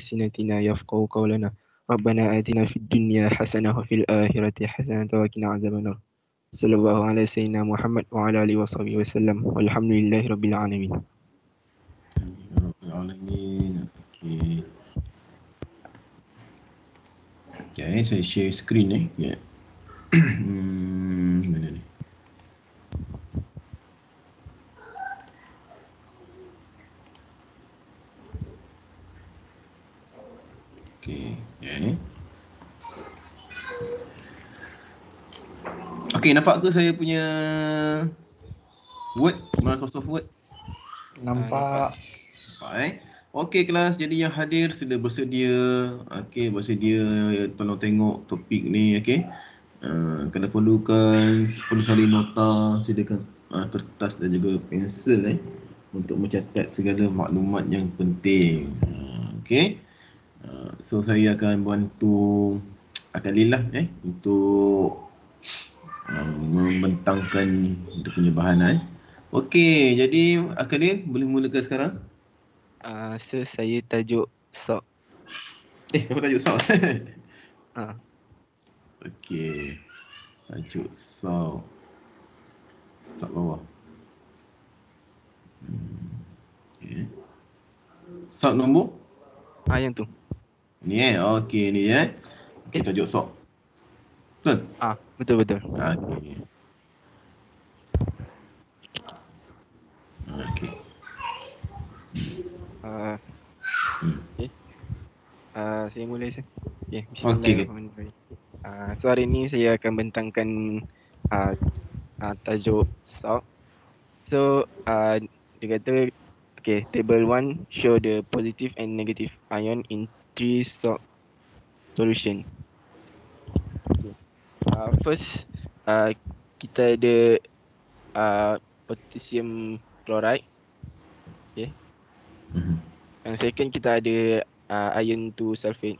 بألسنتنا يفقهوا قولنا ربنا آتنا في الدنيا حسنة وفي الآخرة حسنة وقنا عذاب النار صلى الله على سيدنا محمد وعلى آله وصحبه وسلم والحمد لله رب العالمين. Alamin. Okay, saya share screen ya. Mana ni? Okay, Okay, nampak ke saya punya Word, Microsoft Word? Nampak. Okey kelas, jadi yang hadir sila bersedia. Okey, bersedia tolong tengok topik ni, okey. Kalau perlu salin nota, silakan kertas dan juga pensel untuk mencatat segala maklumat yang penting. Okey. So saya akan bantu Lillah untuk membentangkan dia punya bahan. Okey, jadi Lil boleh mulakan sekarang? So saya tajuk SOC. Apa tajuk SOC? Okey. Tajuk SOC. SOC bawah. Okey. SOC nombor? Yang tu. Ni okey ni Okey, tajuk SOC. Betul? Betul. Okey. Okey. Saya mulai sah. Bismillahirrahmanirrahim. So hari ni saya akan bentangkan tajuk SOC. So dia kata table 1 show the positive and negative ion in 3 SOC solution. First kita ada potassium chloride. Yang second kita ada iron 2 sulfate.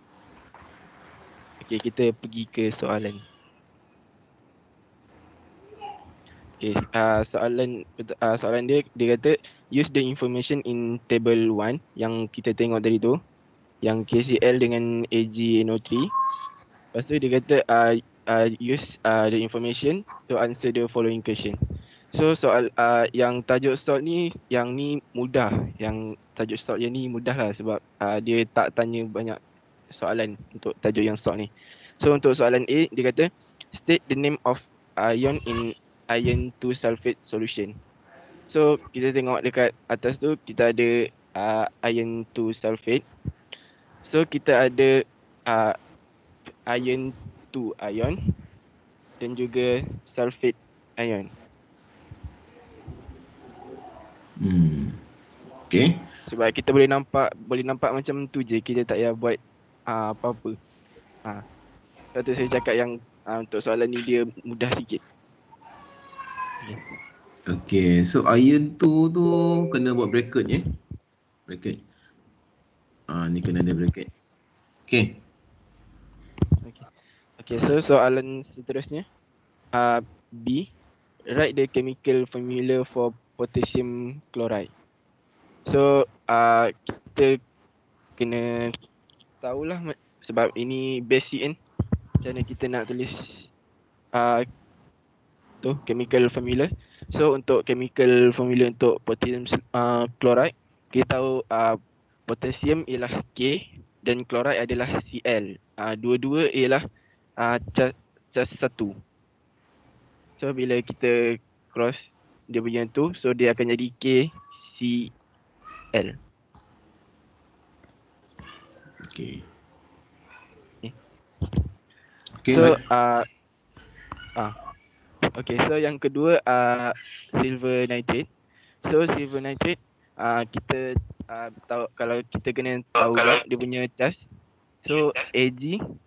Kita pergi ke soalan. Soalan dia kata use the information in table 1 yang kita tengok tadi tu, yang KCl dengan AgNO3. Lepas tu dia kata use the information to answer the following question. So soal yang tajuk SOC ni, yang ni mudah. Yang tajuk SOC yang ni mudah lah sebab dia tak tanya banyak soalan untuk tajuk yang SOC ni. So untuk soalan A, dia kata state the name of ion in iron 2 sulfate solution. So kita tengok dekat atas tu kita ada iron 2 sulfate. So kita ada iron 2 ion dan juga sulfate ion. Okey. Sebab kita boleh nampak macam tu je, kita tak payah buat apa-apa. Lepas tu saya cakap yang untuk soalan ni dia mudah sikit. Okey, so iron tu kena buat bracket bracket. Ni kena ada bracket. Okey. Okay, so soalan seterusnya B, write the chemical formula for potassium chloride. So kita kena tahulah sebab ini basic kan, macam mana kita nak tulis chemical formula. So untuk chemical formula untuk potassium chloride, kita tahu potassium ialah K dan chloride adalah Cl. Dua-dua ialah cas 1. So bila kita cross dia punya tu, so dia akan jadi KCl. So yang kedua silver nitrate. So silver nitrate kita tahu, kalau kita kena tahu dia punya cas. So Ag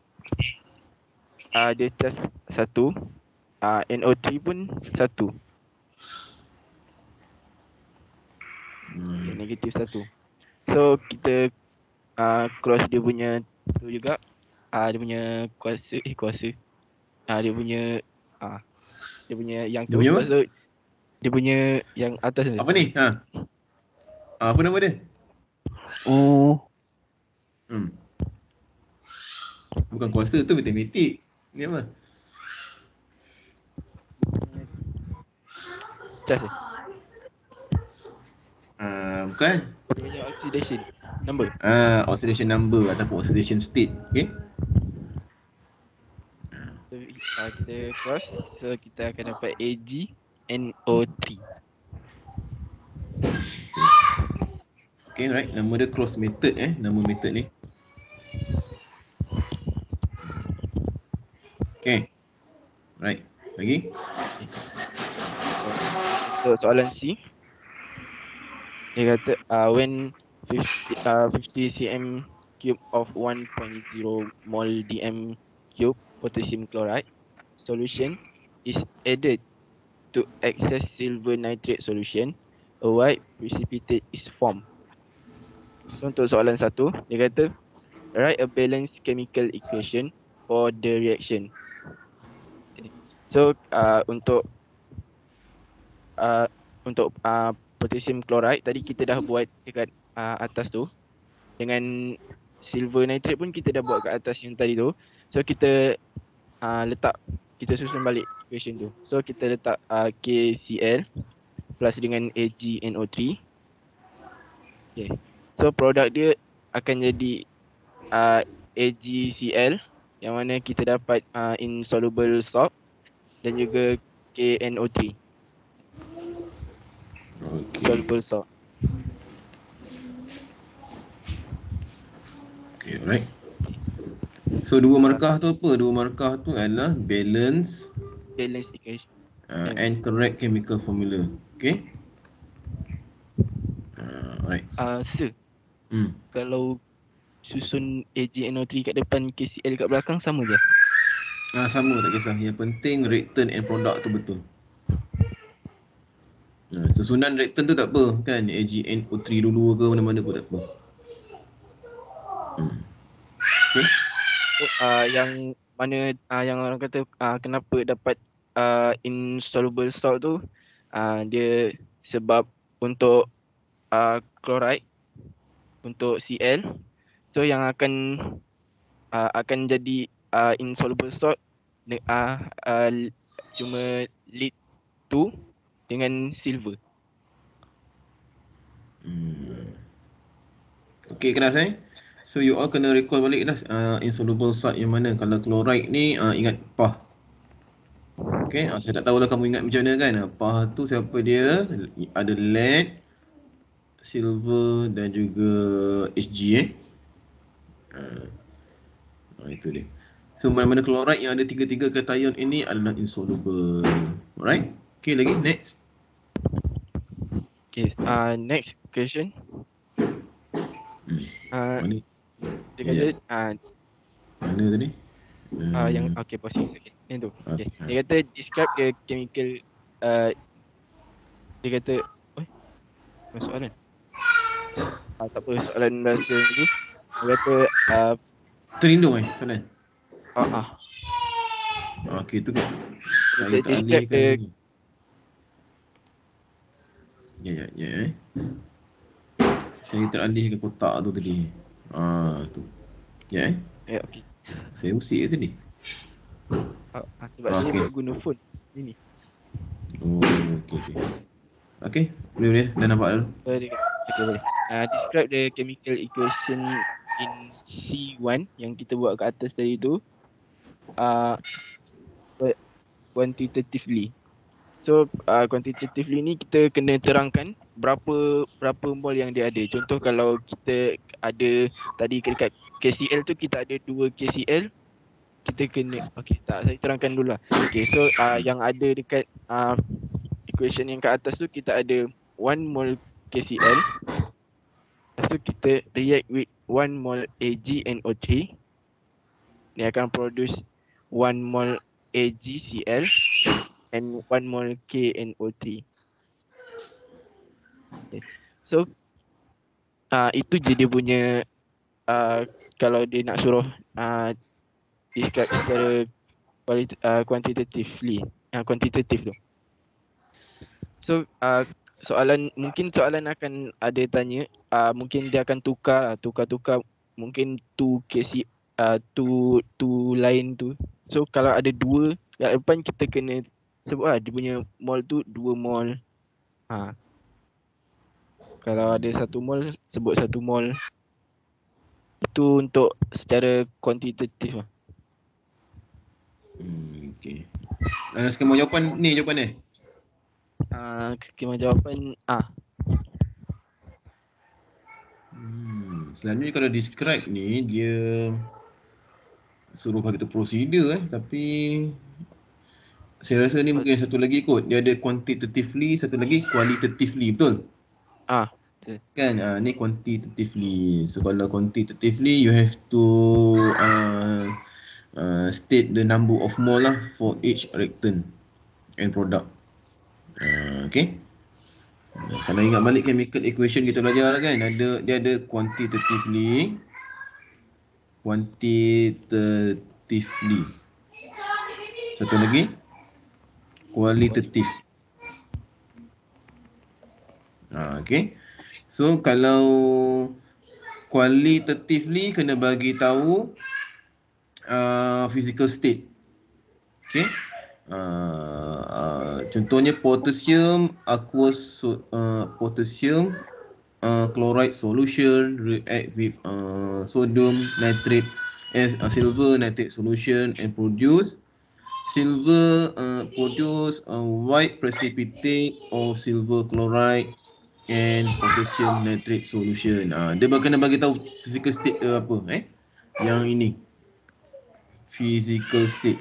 dia cas 1, NO3 pun 1. Negatif 1. So kita cross dia punya tu juga, dia punya kuasa dia punya yang tu. So dia punya yang atas apa ni? Apa nama dia? Bukan kuasa tu matematik. Ni apa? Cas Bukan. dia punya oxidation number. Oxidation number ataupun oxidation state. Okay. So kita cross, so kita akan dapat AgNO3. Okay, right. Nama dia cross method nama method ni. Okay. Right. Lagi? Untuk soalan C, dia kata when 50 cm cube of 1.0 mol dm cube potassium chloride solution is added to excess silver nitrate solution, a white precipitate is formed. So, untuk soalan 1, dia kata write a balanced chemical equation for the reaction. So untuk potassium chloride tadi kita dah buat dekat atas tu. Dengan silver nitrate pun kita dah buat kat atas yang tadi tu. So kita kita susun balik equation tu. So kita letak KCl plus dengan AgNO3. Okay. So produk dia akan jadi AgCl yang mana kita dapat insoluble salt dan juga KNO3. Okay. Soluble salt. Okay, alright. So dua markah tu apa? Dua markah tu adalah balance equation. and correct chemical formula. Okay. Alright. Sir, kalau susun AgNO3 kat depan, KCl kat belakang sama je? Sama, tak kisah. Yang penting reactant and product tu betul. Susunan reactant tu tak apa kan, AgNO3 dulu ke mana-mana pun tak apa. Okay. So, yang mana yang orang kata kenapa dapat insoluble salt tu, dia sebab untuk chloride, untuk Cl, so yang akan jadi insoluble salt cuma lead to dengan silver. Okay, keras So you all kena recall balik dah insoluble salt yang mana. Kalau chloride ni ingat PAH. Okay, saya tak tahulah kamu ingat macam mana kan. PAH tu siapa dia? Ada lead, silver dan juga Hg itu dia. So mana-mana chloride yang ada tiga-tiga cation ini adalah insoluble. Alright. Okay, lagi next. Okay, next question. Mana? Dia kata Mana tadi? yang okay, pause. Okay, yang tu. Okay. Okay. Dia kata describe the chemical dia kata apa soalan? Tak apa, soalan bahasa ni. Dia kata Terlindung soalan. Okay, tu kan. Saya describe the lagi. Ya. Saya teralih ke kotak tu tadi. Tu. Ya. okay. Saya usik tadi. Sebab saya buat guna phone ini. Okay, boleh. Dah nampak dah. Okay, boleh. Describe the chemical equation in C1 yang kita buat kat atas tadi tu quantitatively. So quantitatively ni kita kena terangkan berapa mol yang dia ada. Contoh kalau kita ada tadi dekat KCl tu kita ada 2 KCl, kita kena saya terangkan dulu lah. Okay, so yang ada dekat equation yang kat atas tu kita ada 1 mol KCl. Lepas tu kita react with 1 mol AgNO3. Ni akan produce 1 mol AgCl and 1 mol KNO3. Okay. So itu je dia punya kalau dia nak suruh describe secara quantitative tu. So soalan akan ada tanya, mungkin dia akan tukar mungkin two line tu. So kalau ada dua kat depan kita kena sebut lah dia punya mol tu 2 mol. Kalau ada 1 mol sebut 1 mol. Itu untuk secara kuantitatif lah. Okay. Skema jawapan ni jawapan dia. Skema jawapan Selanjutnya kalau describe ni dia suruh bagi tu prosedur tapi saya rasa ni mungkin satu lagi kot. Dia ada quantitatively, satu lagi qualitatively, betul? Betul. Kan ni quantitatively. So kalau quantitatively you have to state the number of mole lah for each reactant and product. Okay. Kalau ingat balik chemical equation kita belajar kan, dia ada quantitatively. Satu lagi qualitative. Okay. So kalau qualitatively kena bagi tahu physical state. Okay. Contohnya potassium aqueous potassium chloride solution react with sodium nitrate as silver nitrate solution and produce white precipitate of silver chloride and potassium nitrate solution. Dia kena bagi tahu physical state apa yang ini physical state.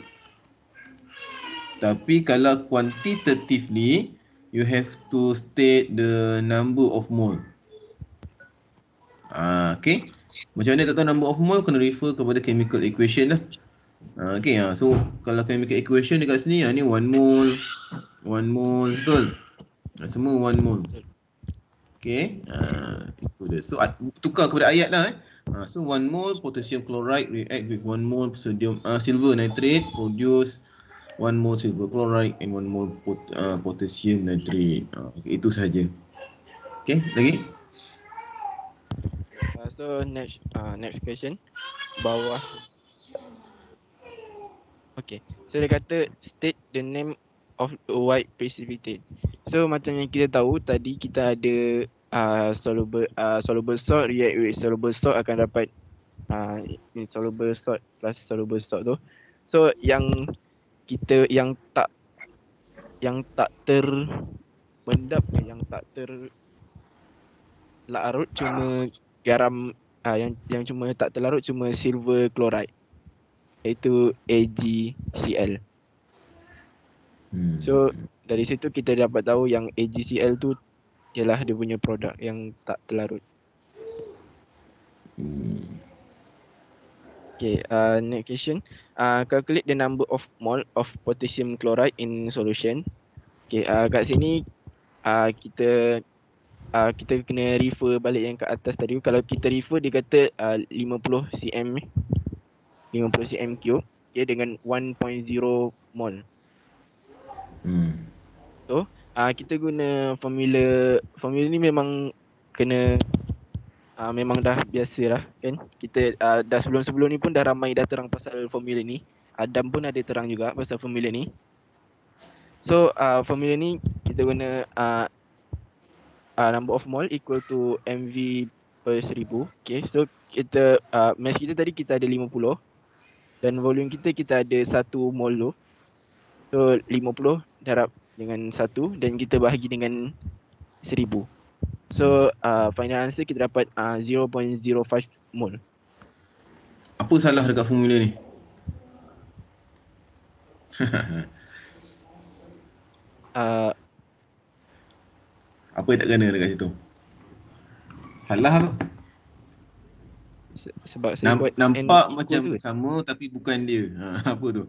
Tapi kalau quantitatively you have to state the number of mole. Okay. Macam mana tak tahu number of mole, kena refer kepada chemical equation lah. Okay, so kalau chemical equation dekat sini ni 1 mole, betul? Semua 1 mole. Okay, itu dia. So tukar kepada ayat lah So 1 mole potassium chloride react with 1 mole silver nitrate produce 1 mole silver chloride and 1 mole potassium nitrate. Okay, itu sahaja. Okay, lagi? So next question bawah. Okay, so dia kata state the name of a white precipitate. So macam yang kita tahu tadi kita ada soluble salt react with soluble salt akan dapat insoluble salt plus soluble salt tu. So yang tak terendap, yang tak terlarut cuma garam, yang cuma tak terlarut cuma silver chloride, iaitu AgCl. So dari situ kita dapat tahu yang AgCl tu ialah dia punya produk yang tak terlarut. Okay, next question. Calculate the number of mole of potassium chloride in solution. Okay, kat sini kita kena refer balik yang kat atas tadi. Kalau kita refer dia kata 50 cm cube, okay, dengan 1.0 mol. So kita guna formula ni memang kena memang dah biasa lah kan. Kita dah sebelum ni pun dah ramai dah terang pasal formula ni. Adam pun ada terang juga pasal formula ni. So formula ni kita guna number of mole equal to mv per 1000. Okay, so kita mass kita tadi kita ada 50 dan volume kita ada 1 mol tu. So 50 darab dengan 1 dan kita bahagi dengan 1000. So final answer kita dapat 0.05 mol. Apa salah dekat formula ni? Apa yang tak kena dekat situ? Salah apa? Sebab saya buat nampak n macam tu. sama tapi bukan dia. Apa tu?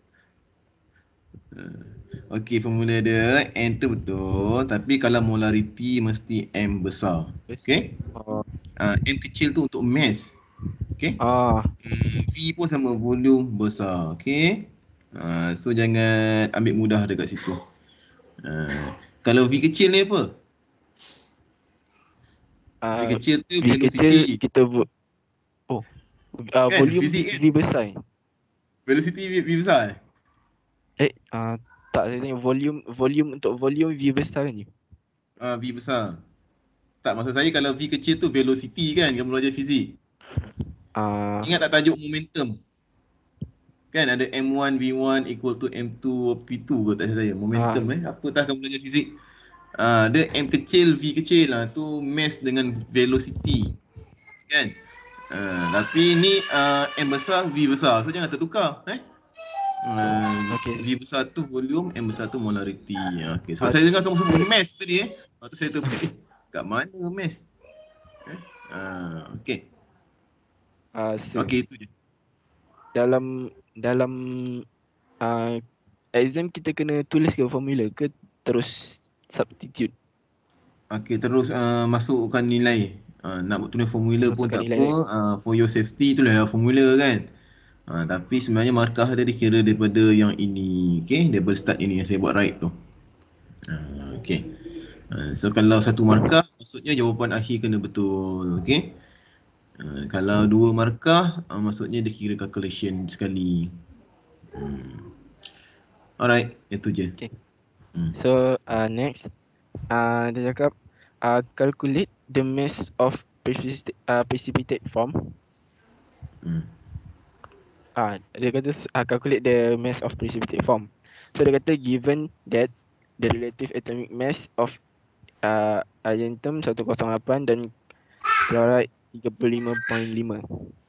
Okey, formula dia n tu betul, tapi kalau molarity mesti m besar. Okey? M kecil tu untuk mass. Okey? V pun sama, volume besar. Okey? So jangan ambil mudah dekat situ. Kalau V kecil ni apa? V kecil tu velocity. Kita Volume Fizik kan? V besar. Velocity V besar Tak, saya tanya volume untuk volume V besar je. V besar. Tak, maksud saya kalau V kecil tu velocity kan, kamu belajar fizik. Ah, Ingat tak tajuk momentum? Kan ada M1 V1 equal to M2 V2 ke tak saya. Momentum apa tak kamu belajar fizik. Dia M kecil V kecil lah tu mass dengan velocity. Kan? Tapi ni M besar V besar. So jangan tertukar okay. V besar tu volume, M besar tu molarity. Okay. Sebab saya dengar kamu sebut mass tadi Lepas tu saya terfikir kat mana mass? Okay. So Okay, itu je. dalam exam kita kena tulis ke formula ke terus substitute? Okay, terus masukkan nilai. Nak tulis formula pun Masukkan tak nilai. apa. For your safety tulislah formula kan. Tapi sebenarnya markah dia dikira daripada yang ini. Okay, daripada start ini yang saya buat right tu. Okay. So kalau satu markah, maksudnya jawapan akhir kena betul. Okay. Kalau dua markah, maksudnya dia kira calculation sekali. Alright, itu je. Okay. So next, dia cakap calculate the mass of precipitate form. Dia kata calculate the mass of precipitate form. So dia kata given that the relative atomic mass of argentum 108 dan chloride 35.5.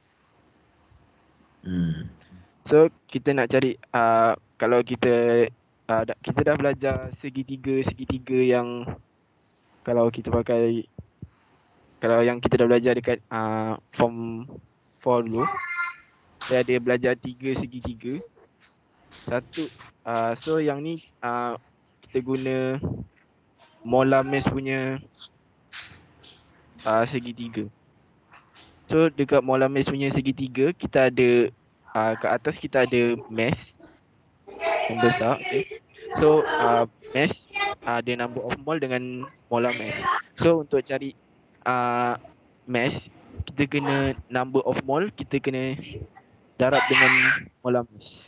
So kita nak cari kalau kita dah belajar segitiga yang kalau kita pakai, kalau yang kita dah belajar dekat form 4 dulu, saya ada belajar 3 segitiga. Satu so yang ni kita guna molar mass punya segitiga. So dekat molar mass punya segitiga kita ada kat atas kita ada mass yang besar, okay. So mass ada number of mole dengan molar mass. So untuk cari mass, kita kena number of mole kita kena darab dengan molar mass.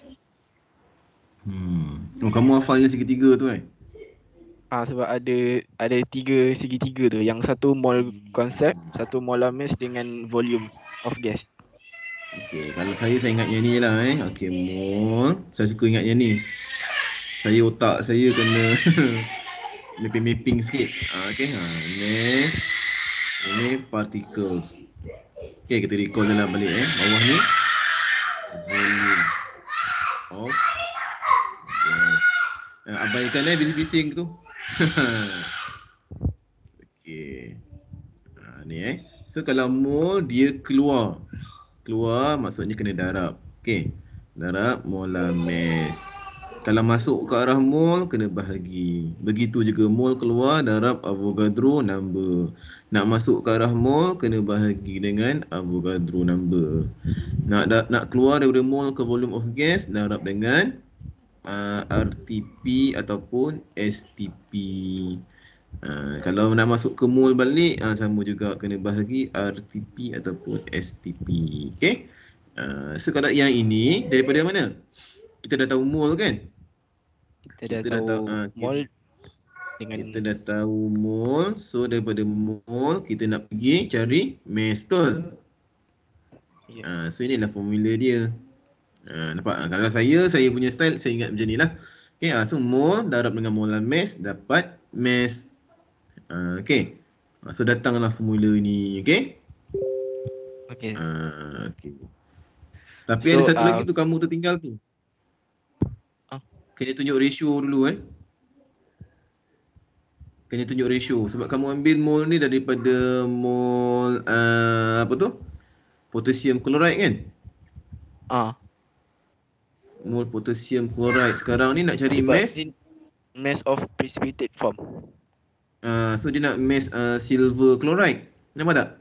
Kamu hafalnya segitiga tu Sebab ada 3 segitiga tu. Yang satu mole konsep, satu molar mass dengan volume of gas. Okay, kalau saya ingat yang ni lah Okay, mole. Saya suka ingat yang ni. Otak saya kena mapping sikit. Okay, mass. Ini particles. Okay, kita recall dalam balik bawah ni volume of gas. Abaikan bising-bising tu. Okay. Ni So kalau mole dia keluar maksudnya kena darab. Okay, darab molar mass. Kalau masuk ke arah mole kena bahagi. Begitu juga mole keluar darab Avogadro number. Nak masuk ke arah mole kena bahagi dengan Avogadro number. Nak keluar daripada mole ke volume of gas darab dengan RTP ataupun STP. Kalau nak masuk ke mole balik sama juga kena bahagi RTP ataupun STP. Okay. So kalau yang ini daripada mana? Kita dah tahu mole kan? Kita dah tahu mole dengan kita dah tahu mole. So daripada mole kita nak pergi cari mass, betul? So inilah formula dia. Nampak? Kalau saya punya style saya ingat macam ni lah. Okay, so mole darab dengan molar mass dapat mass. Okay. So datanglah formula ni. Okay. Okay. Okay. Tapi ada satu lagi tu kamu tertinggal tu. Kena tunjuk ratio dulu Kena tunjuk ratio sebab kamu ambil mole ni daripada mole apa tu? Potassium chloride kan? Mole potassium chloride. Sekarang ni nak cari mass of precipitate form. So dia nak mass silver chloride. Nampak tak?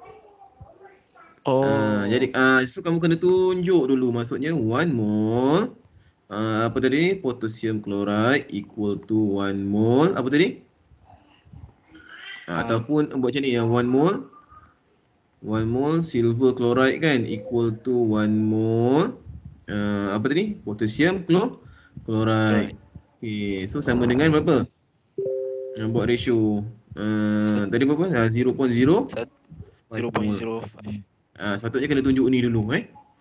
Jadi so kamu kena tunjuk dulu, maksudnya 1 mole apa tadi? Potassium chloride equal to 1 mole apa tadi? Ataupun buat macam ni, 1 mole 1 mole silver chloride kan equal to 1 mole apa tadi? Potassium chloride. Okay, so sama dengan berapa? Buat ratio. Tadi berapa? 0.05 mole. 0.05. Sepatutnya kena tunjuk ni dulu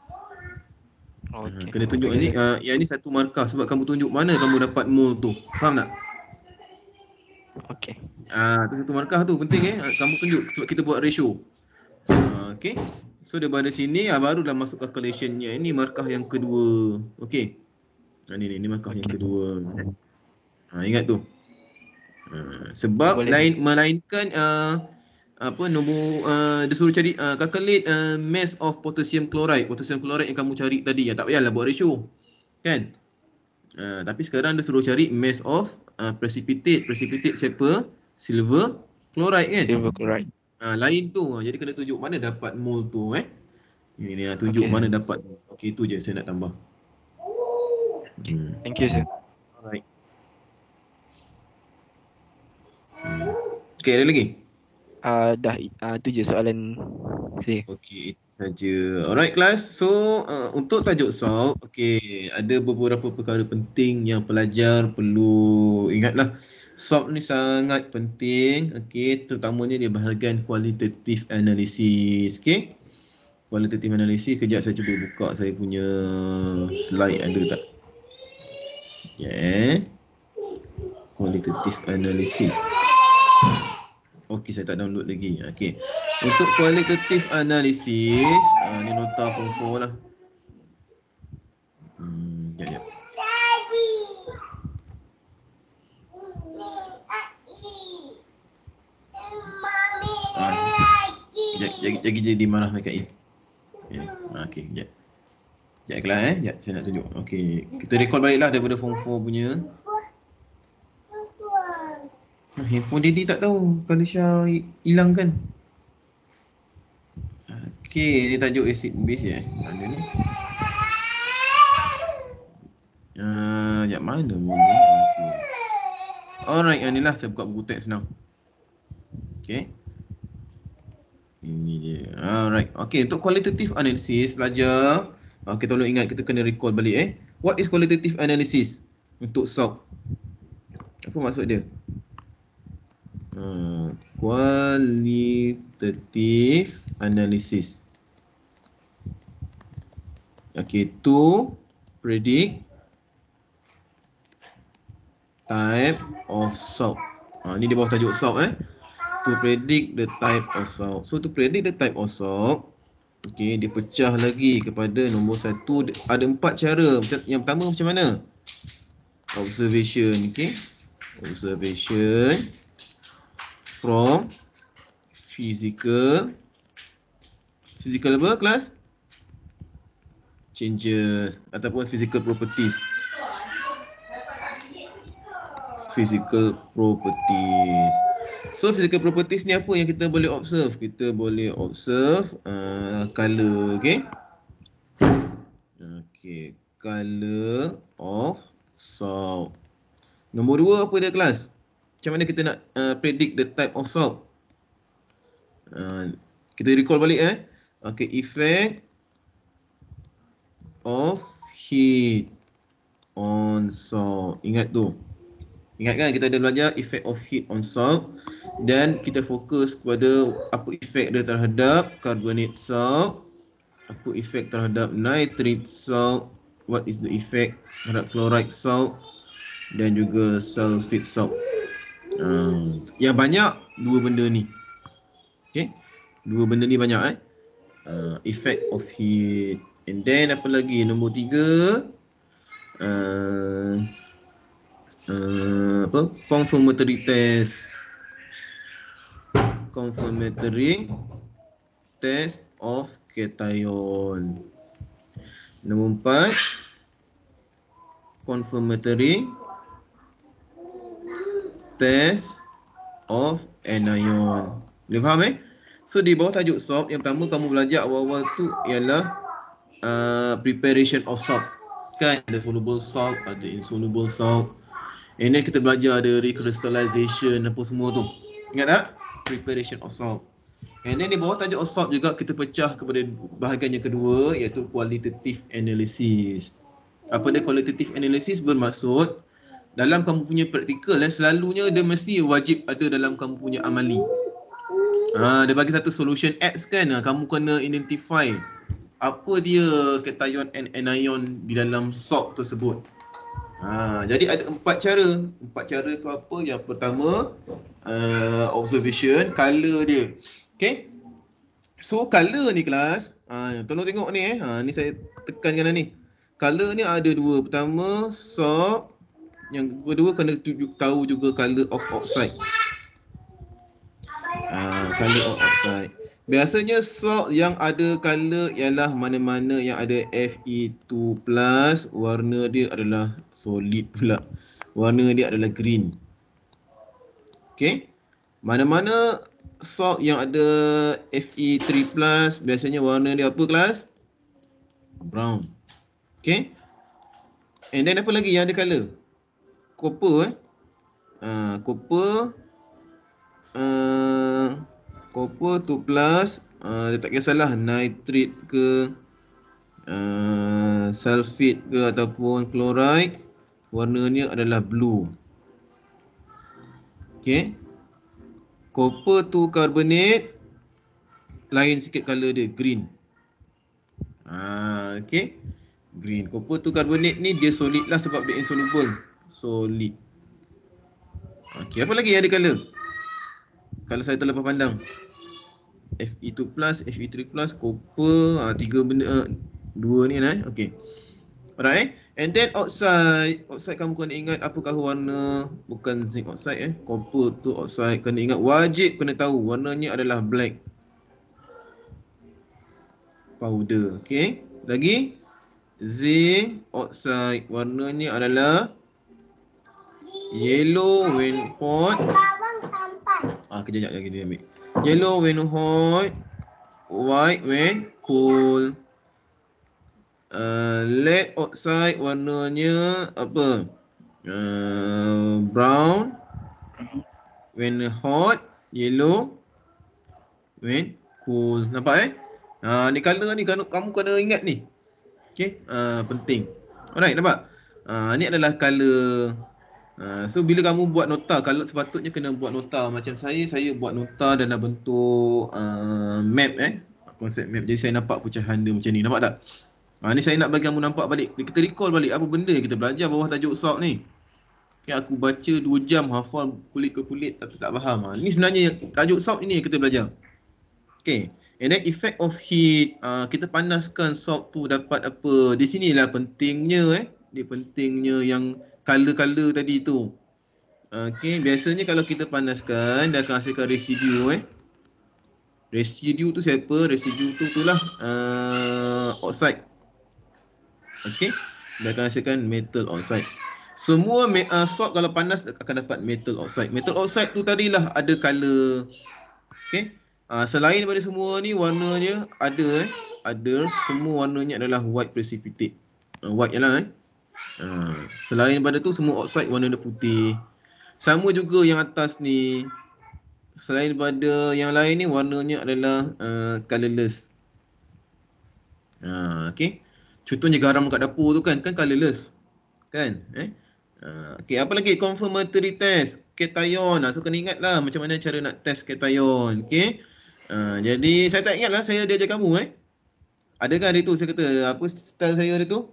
Okey. kena tunjuk Okey, ni. Yang ni satu markah sebab kamu tunjuk mana kamu dapat mole tu. Faham tak? Okey. Tu satu markah tu penting kamu tunjuk sebab kita buat ratio. Okay. So daripada sini barulah masuk calculationnya. Ini markah yang kedua. Okay. Ni markah yang kedua. Ingat tu. Sebab melainkan nombor dia suruh cari calculate mass of potassium chloride. Potassium chloride yang kamu cari tadi. Tak payahlah buat ratio. Kan? Tapi sekarang dia suruh cari mass of precipitate. Precipitate siapa? Silver chloride kan? Silver chloride. Lain tu. Jadi kena tunjuk mana dapat mole tu Ini tunjuk Okay, mana dapat. Okey, itu je saya nak tambah. Thank you, sir. Alright. Okay, ada lagi? Dah, tu je soalan saya. Okey, itu saja. Alright class. So, untuk tajuk salt, okey, ada beberapa perkara penting yang pelajar perlu ingatlah. Salt ni sangat penting, okey, terutamanya di bahagian qualitative analysis, okey. Qualitative analysis, kejap saya cuba buka saya punya slide ada tak? Qualitative analysis. Okey, saya tak download lagi. Okey. Untuk qualitative analysis, ni nota form 4 lah. Sekejap. Jadi marah dekat ni. Okey, sekejap. Sekejap kelas sekejap saya nak tunjuk. Okey, kita record baliklah daripada form 4 punya. Handphone Daddy tak tahu kalau Syah hilang kan. Okey, dia tajuk acid base Mana ni? Sekejap mana mula? Okay. Alright, inilah saya buka buku teks now. Okey. Ini dia. Alright. Okey, untuk qualitative analysis pelajar, okey, tolong ingat kita kena recall balik What is qualitative analysis untuk salt? Apa maksud dia? Qualitative analysis. Okay, to predict type of salt. Ni di bawah tajuk salt To predict the type of salt. So to predict the type of salt, okay, dia pecah lagi kepada nombor 1. Ada 4 cara. Yang pertama macam mana? Observation, okay. Observation from physical apa kelas? Changes ataupun physical properties. Physical properties. So physical properties ni apa yang kita boleh observe? Kita boleh observe color, okay? Okay, color of salt. Nombor 2 apa dia kelas? Macam mana kita nak predict the type of salt? Kita recall balik Okay, effect of heat on salt. Ingat tu. Ingat kan kita ada belajar effect of heat on salt. Dan kita fokus kepada apa effect dia terhadap carbonate salt. Apa effect terhadap nitrate salt. What is the effect terhadap chloride salt. Dan juga sulfate salt. Yang banyak dua benda ni. Okay. Dua benda ni banyak effect of heat. And then apa lagi? Nombor 3. Confirmatory test. Confirmatory test of cation. Nombor 4. Confirmatory test of anion. Boleh faham So di bawah tajuk salt, yang pertama kamu belajar awal-awal tu ialah preparation of salt. Kan ada soluble salt, ada insoluble salt. And then kita belajar ada recrystallization apa semua tu. Ingat tak? Preparation of salt. And then di bawah tajuk of salt juga kita pecah kepada bahagian yang kedua, iaitu qualitative analysis. Apa dia qualitative analysis? Bermaksud dalam kamu punya praktikal selalunya dia mesti wajib ada dalam kamu punya amali. Dia bagi satu solution X kan, kamu kena identify apa dia cation and anion di dalam salt tersebut. Jadi ada 4 cara. 4 cara tu apa? Yang pertama, observation, color dia. Okay. So color ni kelas, tolong tengok ni ni saya tekankan ni. Color ni ada dua. Pertama salt, yang kedua kena tahu juga color of oxide. Color of oxide. Biasanya salt yang ada color ialah mana-mana yang ada Fe2+, warna dia adalah solid pula. Warna dia adalah green. Okay. Mana-mana salt yang ada Fe3+, biasanya warna dia apa kelas? Brown. Okay. And then apa lagi yang ada color? Copper copper copper 2+, dia tak kisahlah nitrate ke sulfate ke ataupun chloride, warnanya adalah blue. Okay. Copper 2 carbonate, lain sikit color dia, green. Okay. Green. Copper 2 carbonate ni dia solid lah sebab dia insoluble. Solid. Okay, apa lagi yang ada color? Kalau saya terlepas pandang, Fe2+, Fe3+, copper, 3 benda, 2 ni lah. Okay. Alright. And then oxide. Oxide kamu kena ingat apakah warna, bukan zinc oxide copper tu oxide, kena ingat, wajib kena tahu warnanya adalah black powder. Okay. Lagi zinc oxide, warnanya adalah yellow when hot. Kejap lagi dia ambil. Yellow when hot, white when cool. Lead oxide warnanya apa? Brown when hot, yellow when cool. Nampak ni color ni kamu kena ingat ni. Okay, penting. Alright, nampak? Ni adalah color. So bila kamu buat nota, kalau sepatutnya kena buat nota macam saya buat nota dalam bentuk map konsep map. Jadi saya nampak pecahan dia macam ni. Nampak tak? Ni saya nak bagi kamu nampak balik. Kita recall balik apa benda yang kita belajar bawah tajuk salt ni. Okay, aku baca 2 jam hafal kulit ke kulit tapi tak faham. Ni sebenarnya tajuk salt ini yang kita belajar. Okay. And then effect of heat, kita panaskan salt tu dapat apa? Di sinilah pentingnya dia pentingnya yang color-color tadi tu. Okay, biasanya kalau kita panaskan dia akan hasilkan residu Residu tu siapa? Residu tu itulah oxide. Okay, dia akan hasilkan metal oxide. Semua salt kalau panas akan dapat metal oxide. Metal oxide tu tadilah ada color. Okay. Selain daripada semua ni warnanya ada semua warnanya adalah white precipitate. White je lah Selain daripada tu semua oxide warna dia putih. Sama juga yang atas ni. Selain daripada yang lain ni warnanya adalah colorless. Okay. Contohnya garam kat dapur tu kan colorless. Kan? Okay, apa lagi? Confirmatory test. Cation. So kena ingat lah macam mana cara nak test cation. Okay. Jadi saya tak ingat lah saya dia ajar kamu Ada kan hari tu saya kata apa style saya hari tu?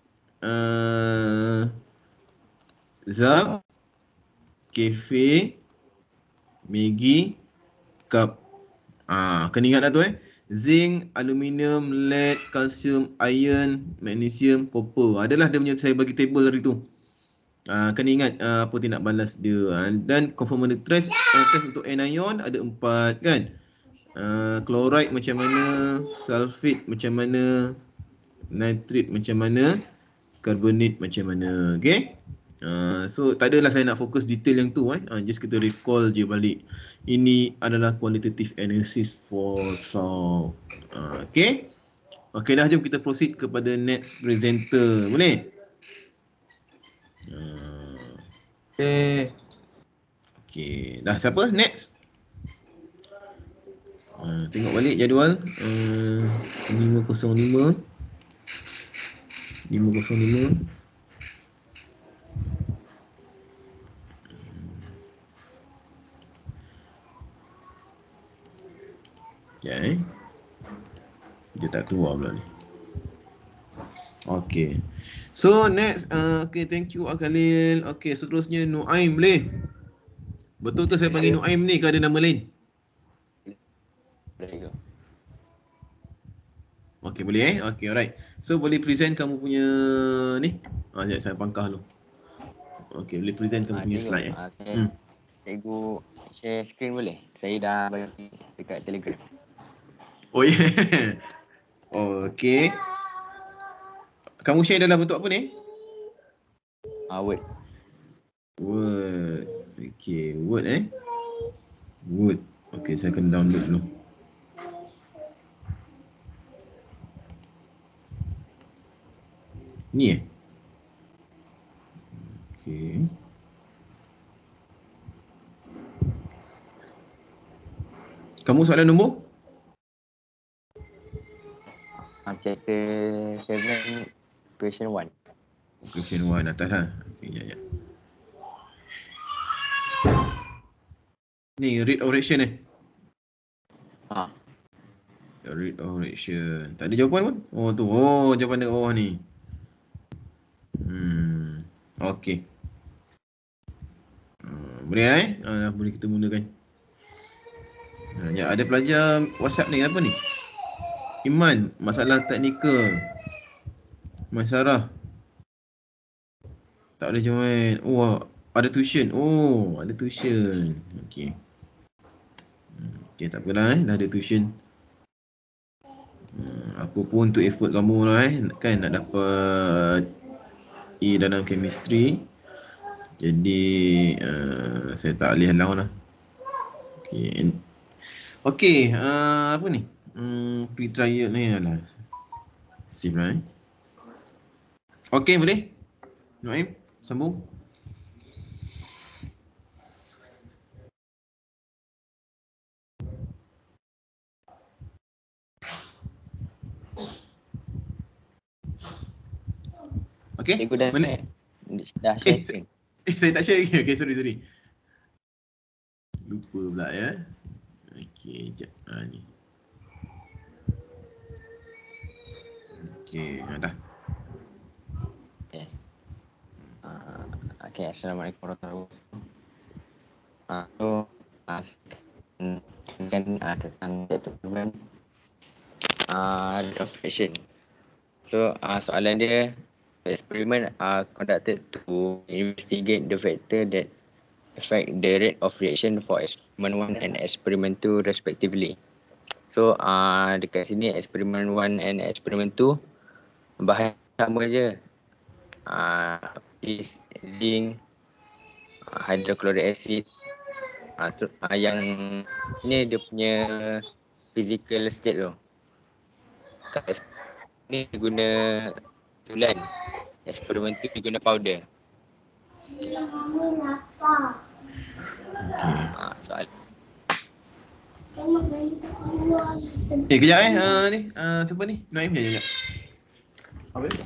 Zap, Cafe, Maggi, Cup. Kena ingat lah tu Zinc, aluminium, lead, kalsium, iron, magnesium, copper. Adalah dia punya saya bagi table hari tu. Kena ingat apa tindak balas dia. Dan confirmatory test, test untuk anion ada 4 kan. Chloride macam mana, sulfate macam mana, nitrate macam mana, carbonate macam mana. Okay. So tak adalah saya nak fokus detail yang tu just kita recall je balik. Ini adalah qualitative analysis for salt. Okay. Okay dah, jom kita proceed kepada next presenter. Boleh? Okay. Dah siapa? Next. Tengok balik jadual. 505. 505. Okay. Dia tak keluar pula ni. Okay. So next, okay, thank you Khalil. Okay, seterusnya Nuaim boleh? Betul ke saya panggil Nuaim ni ke ada nama lain? Boleh ke? Okay, boleh Okay, alright. So boleh present kamu punya ni? Sekejap saya pangkah dulu. Okay, boleh present kamu punya Cikgu, slide cikgu share screen boleh? Saya dah bagi dekat Telegram. Oh yeah. Okay. Kamu share dalam bentuk apa ni? Word. Word. Okay, Word Word. Okay, saya akan download dulu. Ni Okay. Kamu soalan nombor? Chapter 7, question 1. Question 1 atas lah. Okay, ya. Ni read oration Read oration. Tak ada jawapan pun? Oh tu. Oh, jawapan dekat bawah ni. Okay. Boleh dah boleh kita mulakan. Ya, ada pelajar WhatsApp ni kenapa ni? Iman, masalah teknikal. Masyarah. Tak ada join. Oh, ada tuition. Oh, ada tuition. Okay. Okay, tak apalah dah ada tuition. Apa pun untuk effort kamu lah kan nak dapat A dalam chemistry. Jadi saya tak boleh halang lah. Okay. Okay, apa ni? Pre-trial ni lah. Sip lah Okay, boleh? Nuaim, sambung. Okay, Cikgu dah mana? Dah share screen. Saya tak share lagi. Okay, sorry. Lupa pula ya. Okay, sekejap. Ni. Okay, dah. Okay, Assalamualaikum warahmatullahi wabarakatuh. So, tentang development operation. So, soalan dia, experiment are conducted to investigate the factor that affect the rate of reaction for experiment 1 and experiment 2 respectively. So, dekat sini experiment 1 and experiment 2 bahan sama je. Zinc, hydrochloric acid. Yang ni dia punya physical state tu. Kat ni dia guna tulan. Eksperimen tu dia guna powder. Soal. Kejap ni. Siapa ni? Nuaim sekejap. Apa dia?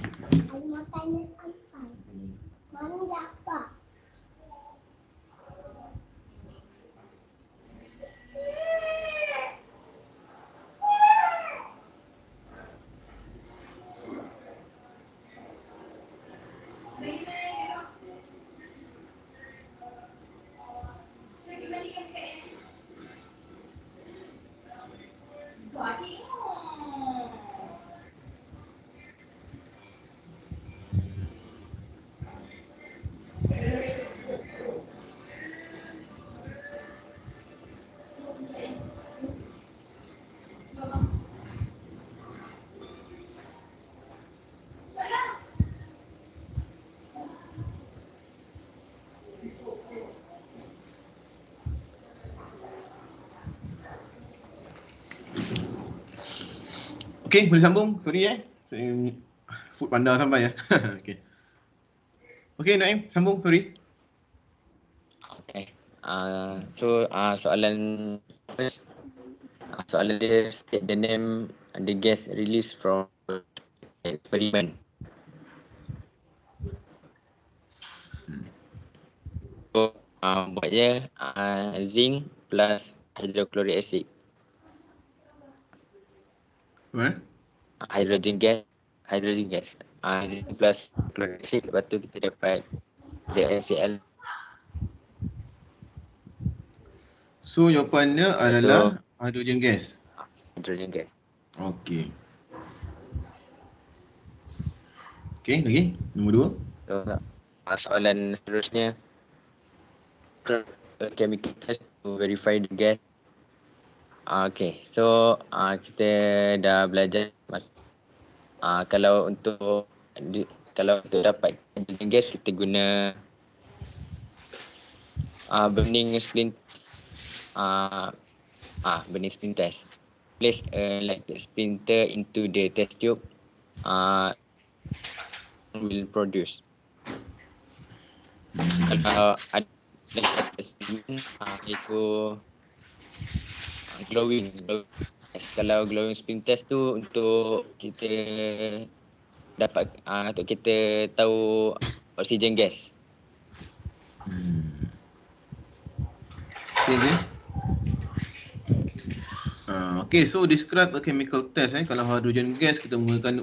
Okay, boleh sambung. Sorry saya food panda sampai Okay. Okay, Naim, sambung. Sorry. Okay. So soalan first, soalan dia state the name the gas released from experiment. So buat je zinc plus hydrochloric acid. Right? Hydrogen gas. Zinc plus chloric acid, lepas tu kita dapat ZnCl. So jawapannya adalah hydrogen gas. Hydrogen gas. Okey. Okey, lagi. Nombor 2. So soalan seterusnya, chemical test to verify the gas. Okay, so kita dah belajar kalau untuk dapat hydrogen gas kita guna burning splint burning splint test. Place a lighted splinter into the test tube will produce. Kalau ada splinter itu glowing. Kalau glowing splint test tu untuk kita dapat untuk kita tahu oksigen gas. Okay. Okay, so describe a chemical test. Kalau hydrogen gas kita menggunakan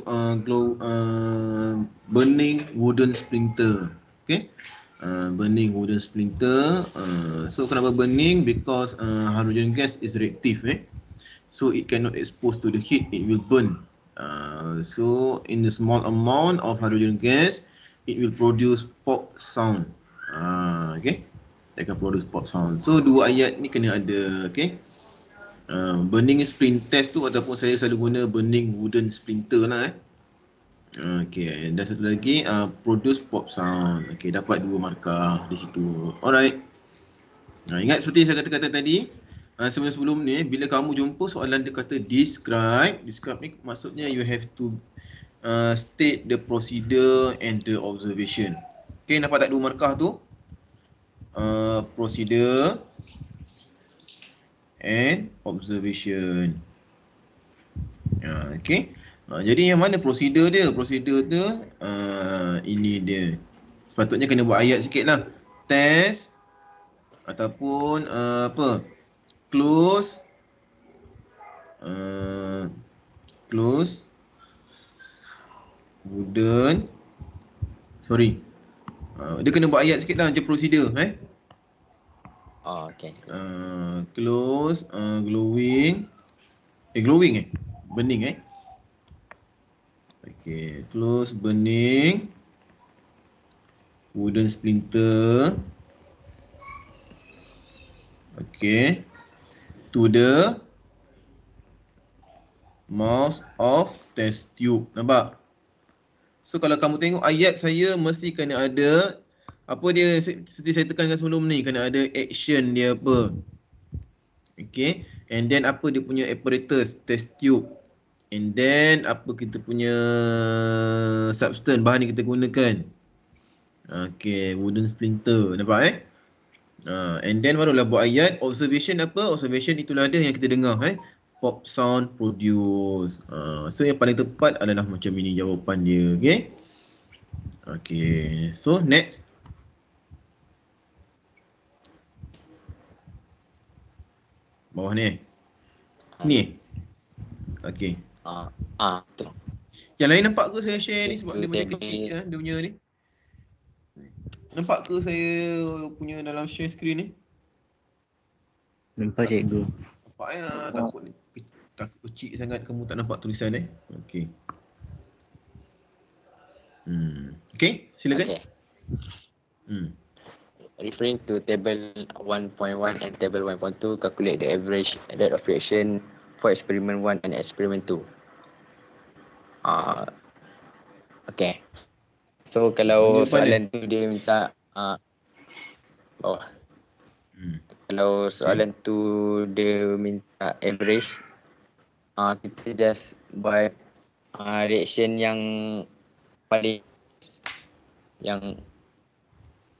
burning wooden splinter. Okay, burning wooden splinter. So kenapa burning? Because hydrogen gas is reactive. So it cannot expose to the heat, it will burn. So in the small amount of hydrogen gas, it will produce pop sound. Okay, it can produce pop sound. So dua ayat ni kena ada. Okay. Burning splint test tu ataupun saya selalu guna burning wooden splinter lah. Okay, dan satu lagi produce pop sound. Okay, dapat 2 markah di situ. Alright. Ingat seperti saya kata tadi, sebelum ni bila kamu jumpa soalan dia kata describe ni maksudnya you have to state the procedure and the observation. Okay, nampak tak 2 markah tu? Procedure and observation. Okay. Jadi yang mana prosedur dia? Prosedur tu ini dia. Sepatutnya kena buat ayat sikit lah. Test ataupun close wooden dia kena buat ayat sikit lah macam prosedur Okay. Close glowing burning Okay, close burning wooden splinter. Okay, to the mouth of test tube. Nampak? So kalau kamu tengok ayat saya mesti kena ada apa dia, seperti saya tekankan sebelum ni, kena ada action dia apa. Okay, and then apa dia punya apparatus, test tube. And then apa kita punya substance, bahan yang kita gunakan. Okay, wooden splinter. Nampak and then barulah buat ayat. Observation apa? Observation itulah dia yang kita dengar pop sound produce. So yang paling tepat adalah macam ini jawapan dia. Okay. Okay, so next. Bawah ni ni. Okay. Betul. Yang lain nampak ke saya share ni sebab dia macam kecil dia punya ni. Nampak ke saya punya dalam share screen ni? Nampak cikgu. Nampak takut kecil sangat kamu tak nampak tulisan Okey. Okey, silakan. Okay. Referring to table 1.1 and table 1.2, calculate the average rate of reaction for experiment 1 and experiment 2. Okay. So kalau soalan tu dia minta kalau soalan tu dia minta average, kita just buat reaction yang paling yang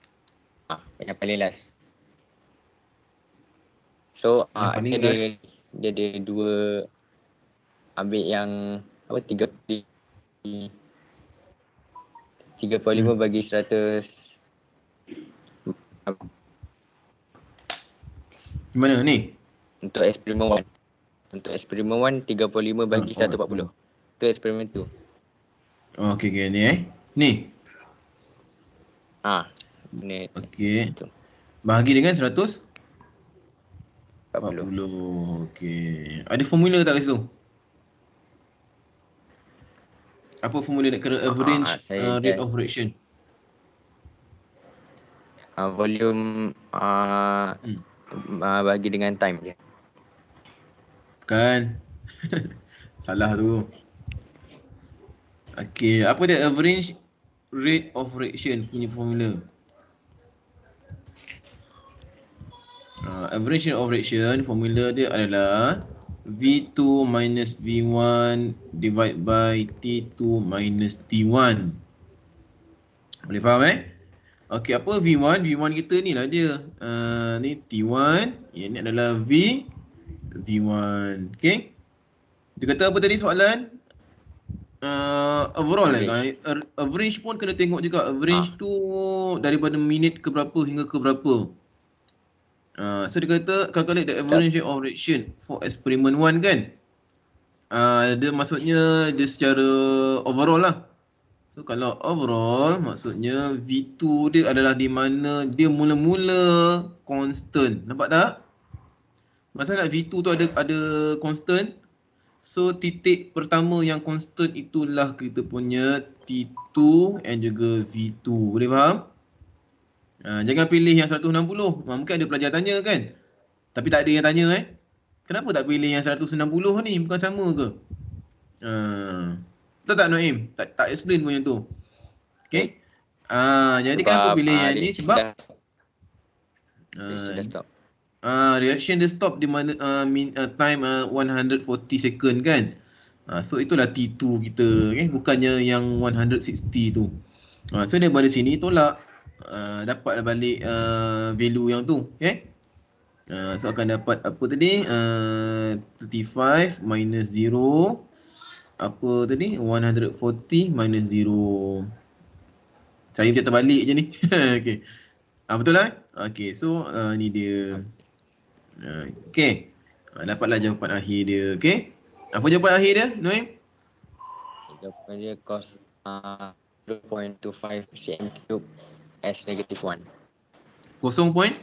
paling last. So yang paling last. dia ada dua, ambil yang apa 3.5 bagi 100. Mana ni? Untuk eksperimen 1. Untuk eksperimen 1 35 bagi 140. Itu eksperimen 2. Okey, ni Ni. Ni Okey. tu. Bahagi dengan 140. 40. Okey. Ada formula tak kat situ? Apa formula nak kena average Saya rate of reaction? Volume bagi dengan time je. Bukan. Salah tu. Okey, apa dia average rate of reaction punya formula? Average rate of reaction formula dia adalah V2 minus V1 divide by T2 minus T1. Boleh faham Okey, apa V1? V1 kita ni lah dia. Ni T1, yang ni adalah V1. Okey. Dia kata apa tadi soalan? Overall average pun kena tengok juga. Average tu daripada minit ke berapa hingga ke berapa. So dia kata calculate the average rate of reaction for experiment 1 kan. Dia maksudnya dia secara overall lah. So kalau overall maksudnya V2 dia adalah di mana dia mula-mula constant. Nampak tak? Masalah V2 tu ada constant. So titik pertama yang constant itulah kita punya T2 and juga V2. Boleh faham? Jangan pilih yang 160. Mungkin ada pelajar tanya kan? Tapi tak ada yang tanya Kenapa tak pilih yang 160 ni? Bukan sama ke? Betul tak Noim? Tak explain pun yang tu. Okay. Jadi kenapa pilih yang ni? Sebab reaction dah stop. Reaction dia stop di mana time 140 second kan. So itulah T2 kita bukannya yang 160 tu. So daripada sini tolak, dapatlah balik value yang tu. So akan dapat apa tadi, 35 minus 0, apa tadi, 140 minus 0. Saya macam terbalik je ni. Okay. Betul lah. Okay, so ni dia. Okay. Dapatlah jawapan akhir dia. Okay. Apa jawapan akhir dia, Noim? Jawapan dia cos 0.25 cm cube S negative 1. 0.25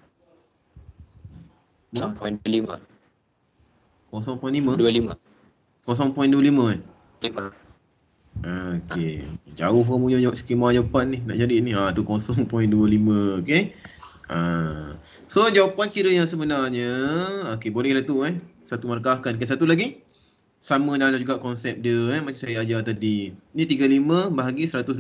0.25. 0.25 25. 0.25 5. Okay. Jauh kamu punya skema jawapan ni. Nak jadi ni. Tu 0.25. Okay. So jawapan kira yang sebenarnya, okay, bolehlah tu satu markahkan. Okay, satu lagi. Sama dalam juga konsep dia macam saya ajar tadi. Ni 35 bahagi 120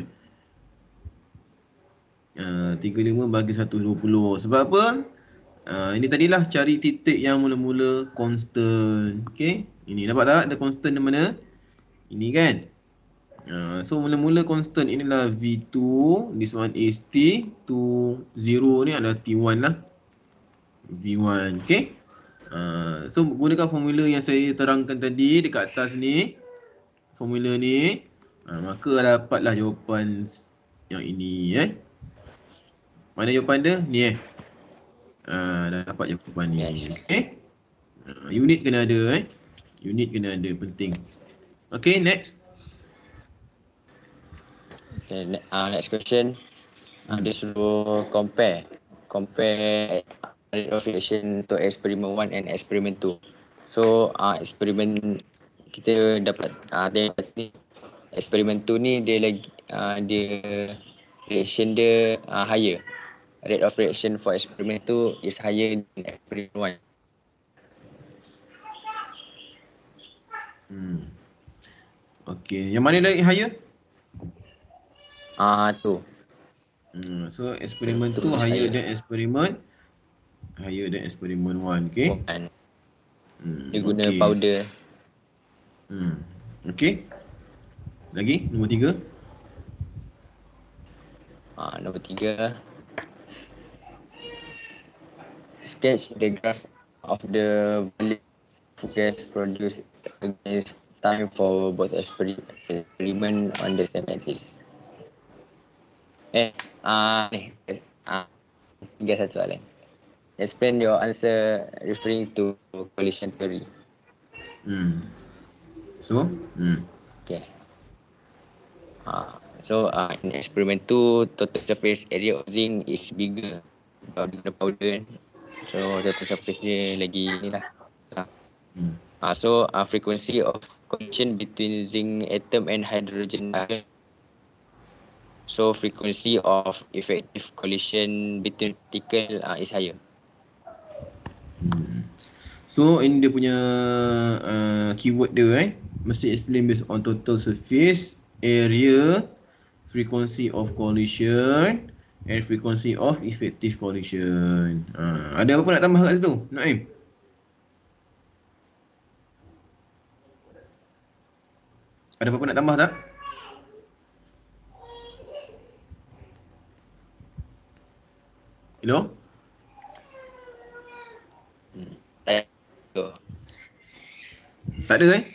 35 bahagi 120. Sebab apa? Ini tadilah cari titik yang mula-mula constant. Okay. Ini nampak tak? Ada constant di mana? Ini kan. So mula-mula constant inilah V2. This one is T2. 0 ni adalah T1 lah. V1. Okay. So gunakan formula yang saya terangkan tadi dekat atas ni. Formula ni. Maka dapatlah jawapan yang ini Mana jawapan dia? Ni dah dapat jawapan ni. Okay. Unit kena ada Unit kena ada, penting. Okay, next. Okay, next question. Dia suruh compare rate of reaction untuk eksperimen 1 and eksperimen 2. So eksperimen kita dapat tengok sini, eksperimen 2 ni dia lagi dia reaction dia higher. Rate of reaction for experiment 2 is higher than experiment 1. Okay, yang mana lagi higher? Tu. So eksperimen 2 higher than eksperimen 1. Okay. Dia guna powder. Okay. Lagi nombor 3. Nombor 3. Sketch the graph of the volume of gas produced against time for both experiment on the same axis. Tiga satu soalan. Explain your answer referring to collision theory. So, Okay. In experiment 2, total surface area of zinc is bigger about the powder. So total surface dia lagi ni lah. Frequency of collision between zinc atom and hydrogen atom. So frequency of effective collision between particle is higher. So ini dia punya keyword dia mesti explain based on total surface area, frequency of collision and frequency of effective collision. Ada apa-apa nak tambah kat situ, Naim? Ada apa-apa nak tambah tak? Hello? Tak ada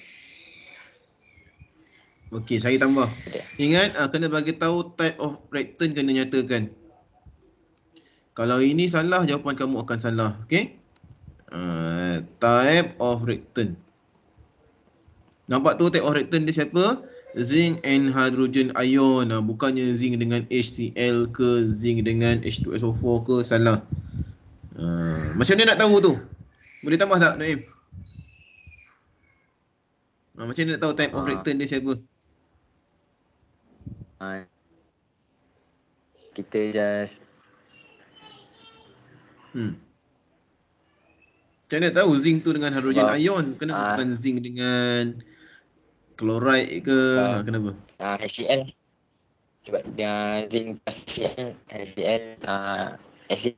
Okey, saya tambah. Ingat kena bagi tahu type of reactant kena nyatakan. Kalau ini salah, jawapan kamu akan salah. Okey? Type of reactant. Nampak tu type of reactant dia siapa? Zinc and hydrogen ion. Bukannya zinc dengan HCl ke zinc dengan H2SO4 ke, salah. Macam mana nak tahu tu? Boleh tambah tak, Naim? Macam mana nak tahu type of reactant dia siapa? Kita just Macam mana nak tahu zinc tu dengan hydrogen ion? Kenapa bukan zinc dengan chloride ke? Kenapa? HCl. Sebab dia zinc plus HCl acid.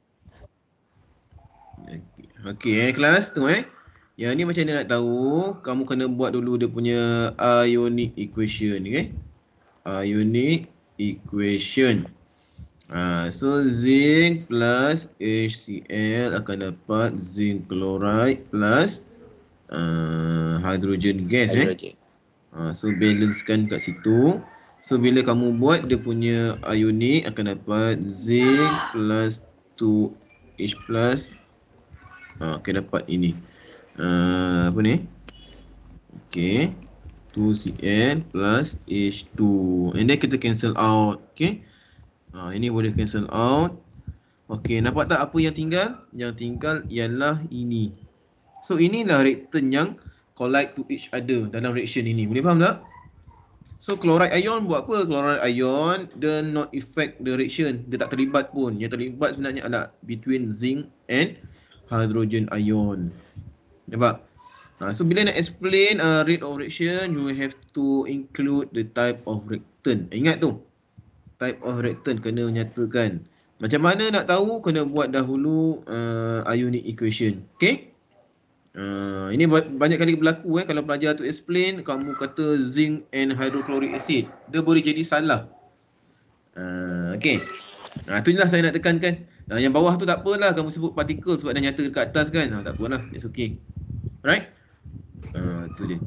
Okey, kelas tu Yang ni macam mana nak tahu? Kamu kena buat dulu dia punya ionic equation, okey? Ionic equation. So zinc plus HCl akan dapat zinc chloride plus hydrogen gas. So balancekan kat situ. So bila kamu buat dia punya ionic akan dapat zinc plus 2H plus akan dapat ini. Apa ni? Okey. 2Cl plus H2. And then kita cancel out. Okay. Ini boleh cancel out. Okay, nampak tak apa yang tinggal? Yang tinggal ialah ini. So inilah reactant yang collide to each other dalam reaction ini. Boleh faham tak? So chloride ion buat apa? Chloride ion dia not affect the reaction. Dia tak terlibat pun. Yang terlibat sebenarnya adalah between zinc and hydrogen ion. Nampak? So bila nak explain rate of reaction, you have to include the type of reactant. Ingat tu, type of reactant kena nyatakan. Macam mana nak tahu? Kena buat dahulu ionic equation. Okay? Ini banyak kali berlaku kalau pelajar tu explain, kamu kata zinc and hydrochloric acid, dia boleh jadi salah. Okay. Itu je lah saya nak tekankan. Yang bawah tu tak apalah, kamu sebut particle sebab dah nyata dekat atas kan. Tak apalah, it's okay. Right? Itu dia.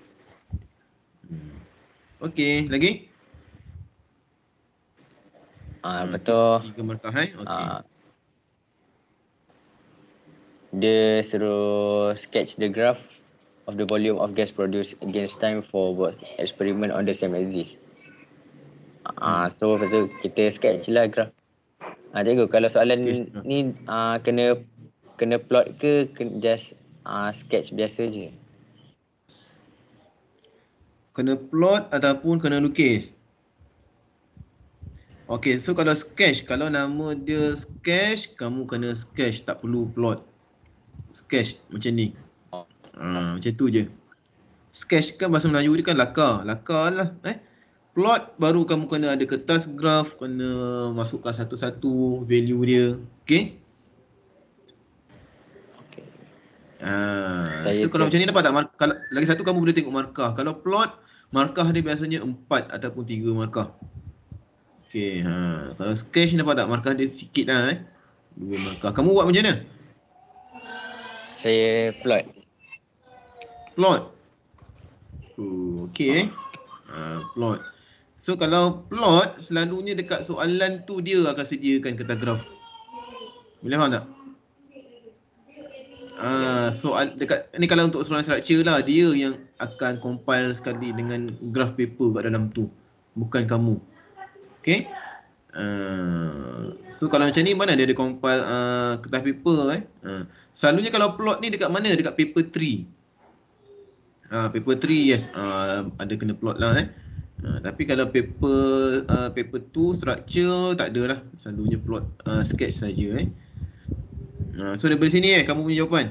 Okay, lagi? Betul. 3 markah okay. Dia suruh sketch the graph of the volume of gas produced against time for both experiment on the same axis. So lepas tu kita sketch lah graph. Cikgu, kalau soalan ni kena plot ke just sketch biasa je? Kena plot ataupun kena lukis? Okay, so kalau sketch, kalau nama dia sketch, kamu kena sketch, tak perlu plot. Sketch macam ni. Macam tu je. Sketch kan bahasa Melayu dia kan lakar. Lakar lah. Plot baru kamu kena ada kertas graf, kena masukkan satu-satu value dia. Okay? So kalau macam ni dapat tak? Kalau, lagi satu kamu boleh tengok markah. Kalau plot, markah dia biasanya 4 ataupun 3 markah. Okay, kalau sketch dapat tak? Markah dia sikit lah 2 markah. Kamu buat macam mana? Saya plot. Plot. Okay. Plot. So kalau plot, selalunya dekat soalan tu dia akan sediakan kata graf. Boleh faham tak? Soal dekat ni kalau untuk soalan structure lah, dia yang akan compile sekali dengan graph paper kat dalam tu, bukan kamu. Okay. So kalau macam ni, mana dia ada compile kertas paper selalunya kalau plot ni dekat mana? Dekat paper 3. Paper 3, yes, ada kena plot lah tapi kalau paper 2 structure tak ada lah, selalunya plot sketch saja so daripada sini kamu punya jawapan.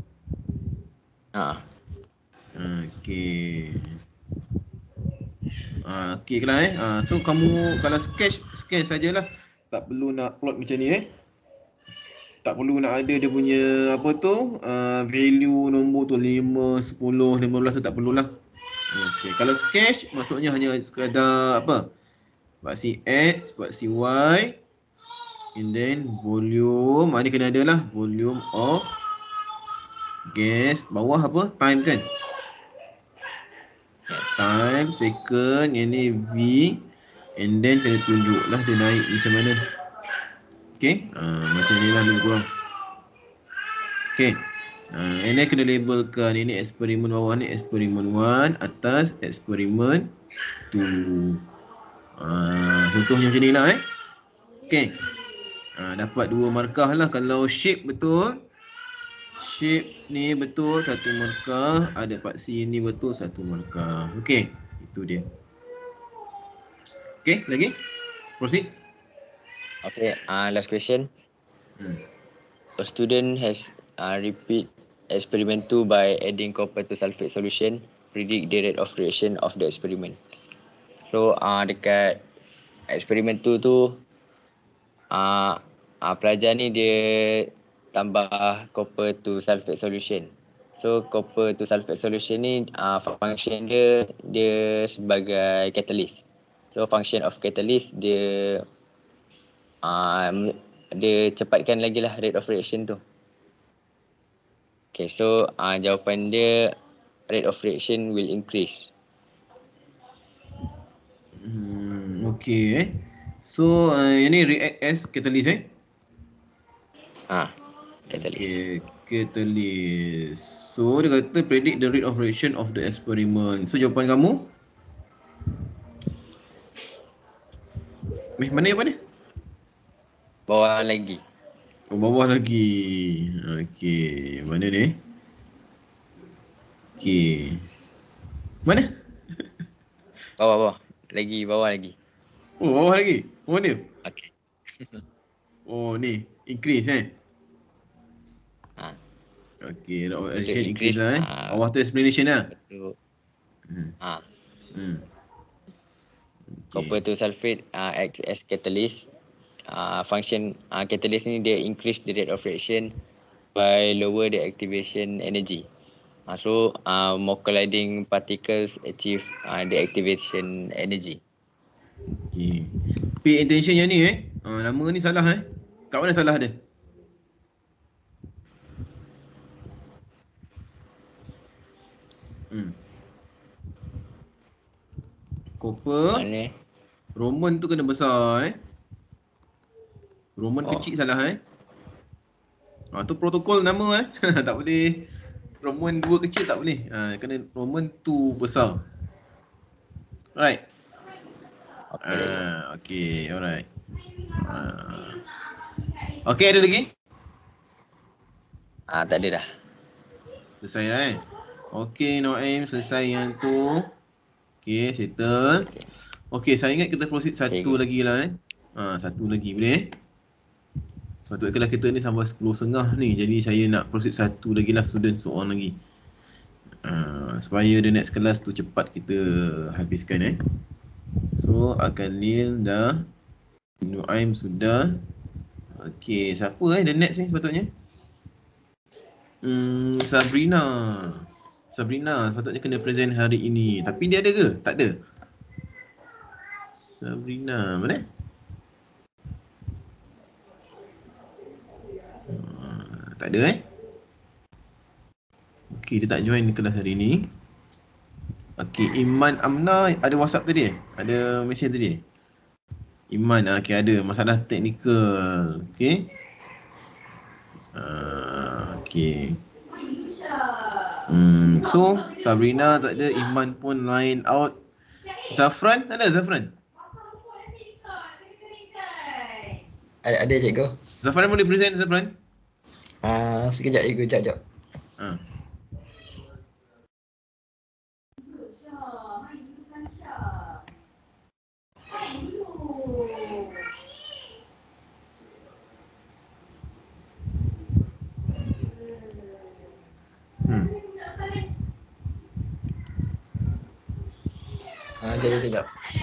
Okay. Okay lah so kamu kalau sketch sajalah, tak perlu nak plot macam ni tak perlu nak ada dia punya apa tu value nombor tu 5, 10, 15 tu tak perlulah. Okay. Kalau sketch maksudnya hanya sekadar apa, paksi X, paksi Y, and then volume, ni kena ada lah, volume of gas, bawah apa, time kan, time, second, yang ni V, and then kena tunjuk lah dia naik macam mana. Okay, macam ni lah lebih kurang. Okay, and then kena labelkan, ini eksperimen bawah ni eksperimen 1, atas eksperimen 2. Contohnya macam ni lah Okay, dapat 2 markah lah. Kalau shape betul, shape ni betul 1 markah, ada paksi ni betul 1 markah. Okay, itu dia. Okay, lagi? Proceed. Okay, last question. A student has repeat experiment 2 by adding copper to sulfate solution. Predict the rate of reaction of the experiment. So dekat eksperimen tu pelajar ni dia tambah copper to sulfate solution. So copper to sulfate solution ni function dia sebagai catalyst. So function of catalyst dia cepatkan lagi lah rate of reaction tu. Okay, so jawapan dia rate of reaction will increase. Okay so ini react as catalyst Catalyst. Okay, catalyst. So dia kata predict the rate of reaction of the experiment. So jawapan kamu? Mana jawapan dia? Bawah lagi. Bawah lagi. Okay, mana ni? Okay. Mana? Bawah. Lagi, bawah lagi. Oh, bawah lagi. Mana? Okay. Oh, ni. Increase Okay, rate of reaction increase lah bawah tu explanation lah. Betul. Okay. Copper to sulfate acts as catalyst. Function catalyst ni dia increase the rate of reaction by lower the activation energy. So more colliding particles achieve the activation energy. Okay. Pay attention yang ni nama ni salah kat mana salah dia? Copper. Mana? Roman tu kena besar Roman kecil salah tu protokol nama tak boleh Roman 2 kecil tak boleh. Kena Roman 2 besar. Alright. Okay, alright. Okay, ada lagi? Tak ada dah. Selesai dah Okay, Noaim selesai yang tu. Okay, settle. Okay, saya ingat kita proceed satu lagi lah satu lagi boleh Sepatutnya kita ni sampai 10.30 ni. Jadi saya nak proceed satu lagi lah student, seorang lagi supaya the next kelas tu cepat kita habiskan So Akanil dah, Nuaim sudah. Okay, siapa the next ni sepatutnya? Sabrina sepatutnya kena present hari ini. Tapi dia ada ke? Tak ada. Sabrina mana? Tak ada Okey, dia tak join kelas hari ni. Okey, Iman Amna ada WhatsApp tadi Ada mesej tadi Iman, okey ada. Masalah teknikal. Okey. Okey. So, Sabrina tak ada, Iman pun line out. Zafran, ada Zafran? Ada cikgu. Zafran boleh present Zafran? Sekejap cikgu, sekejap. Ha. Sekejap.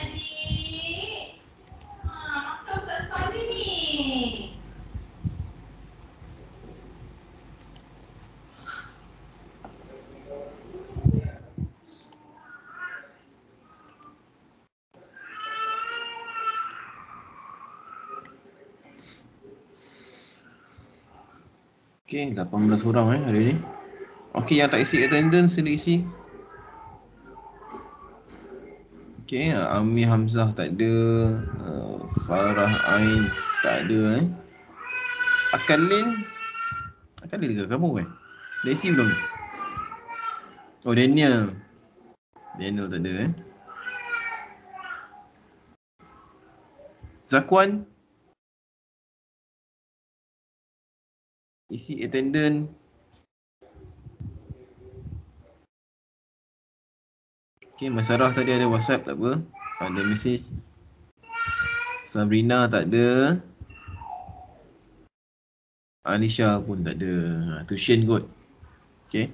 Okey, 18 orang hari ni. Okey, yang tak isi attendance sila isi. Okey, Ami Hamzah tak ada, Farah Ain tak ada Akalin ke kamu dah isi belum? Oh, Daniel tak ada Zakwan isi attendance. Okey, Masarah tadi ada WhatsApp, tak apa. Ada mesej. Sabrina tak ada. Alisha pun tak ada. Tu Shane kot. Okey.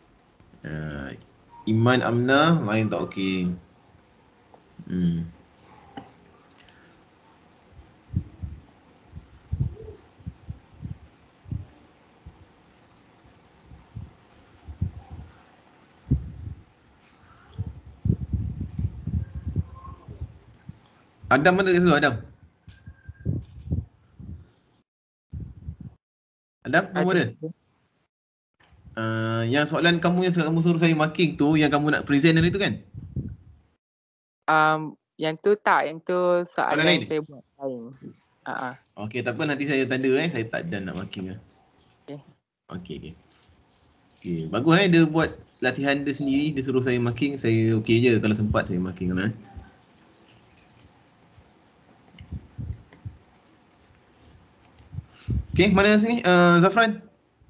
Iman Amna lain tak okey. Adam mana kat situ, Adam? Adam, kamu ada? Yang soalan kamu yang kamu suruh saya marking tu, yang kamu nak present hari tu kan? Yang tu tak, yang tu soalan lain? saya buat lain. Okey, tak apa, nanti saya tanda saya tak dan nak marking Okey. Okey, bagus dia buat latihan dia sendiri, dia suruh saya marking, saya okey je kalau sempat saya marking lah. Okey, mana sini Zafran?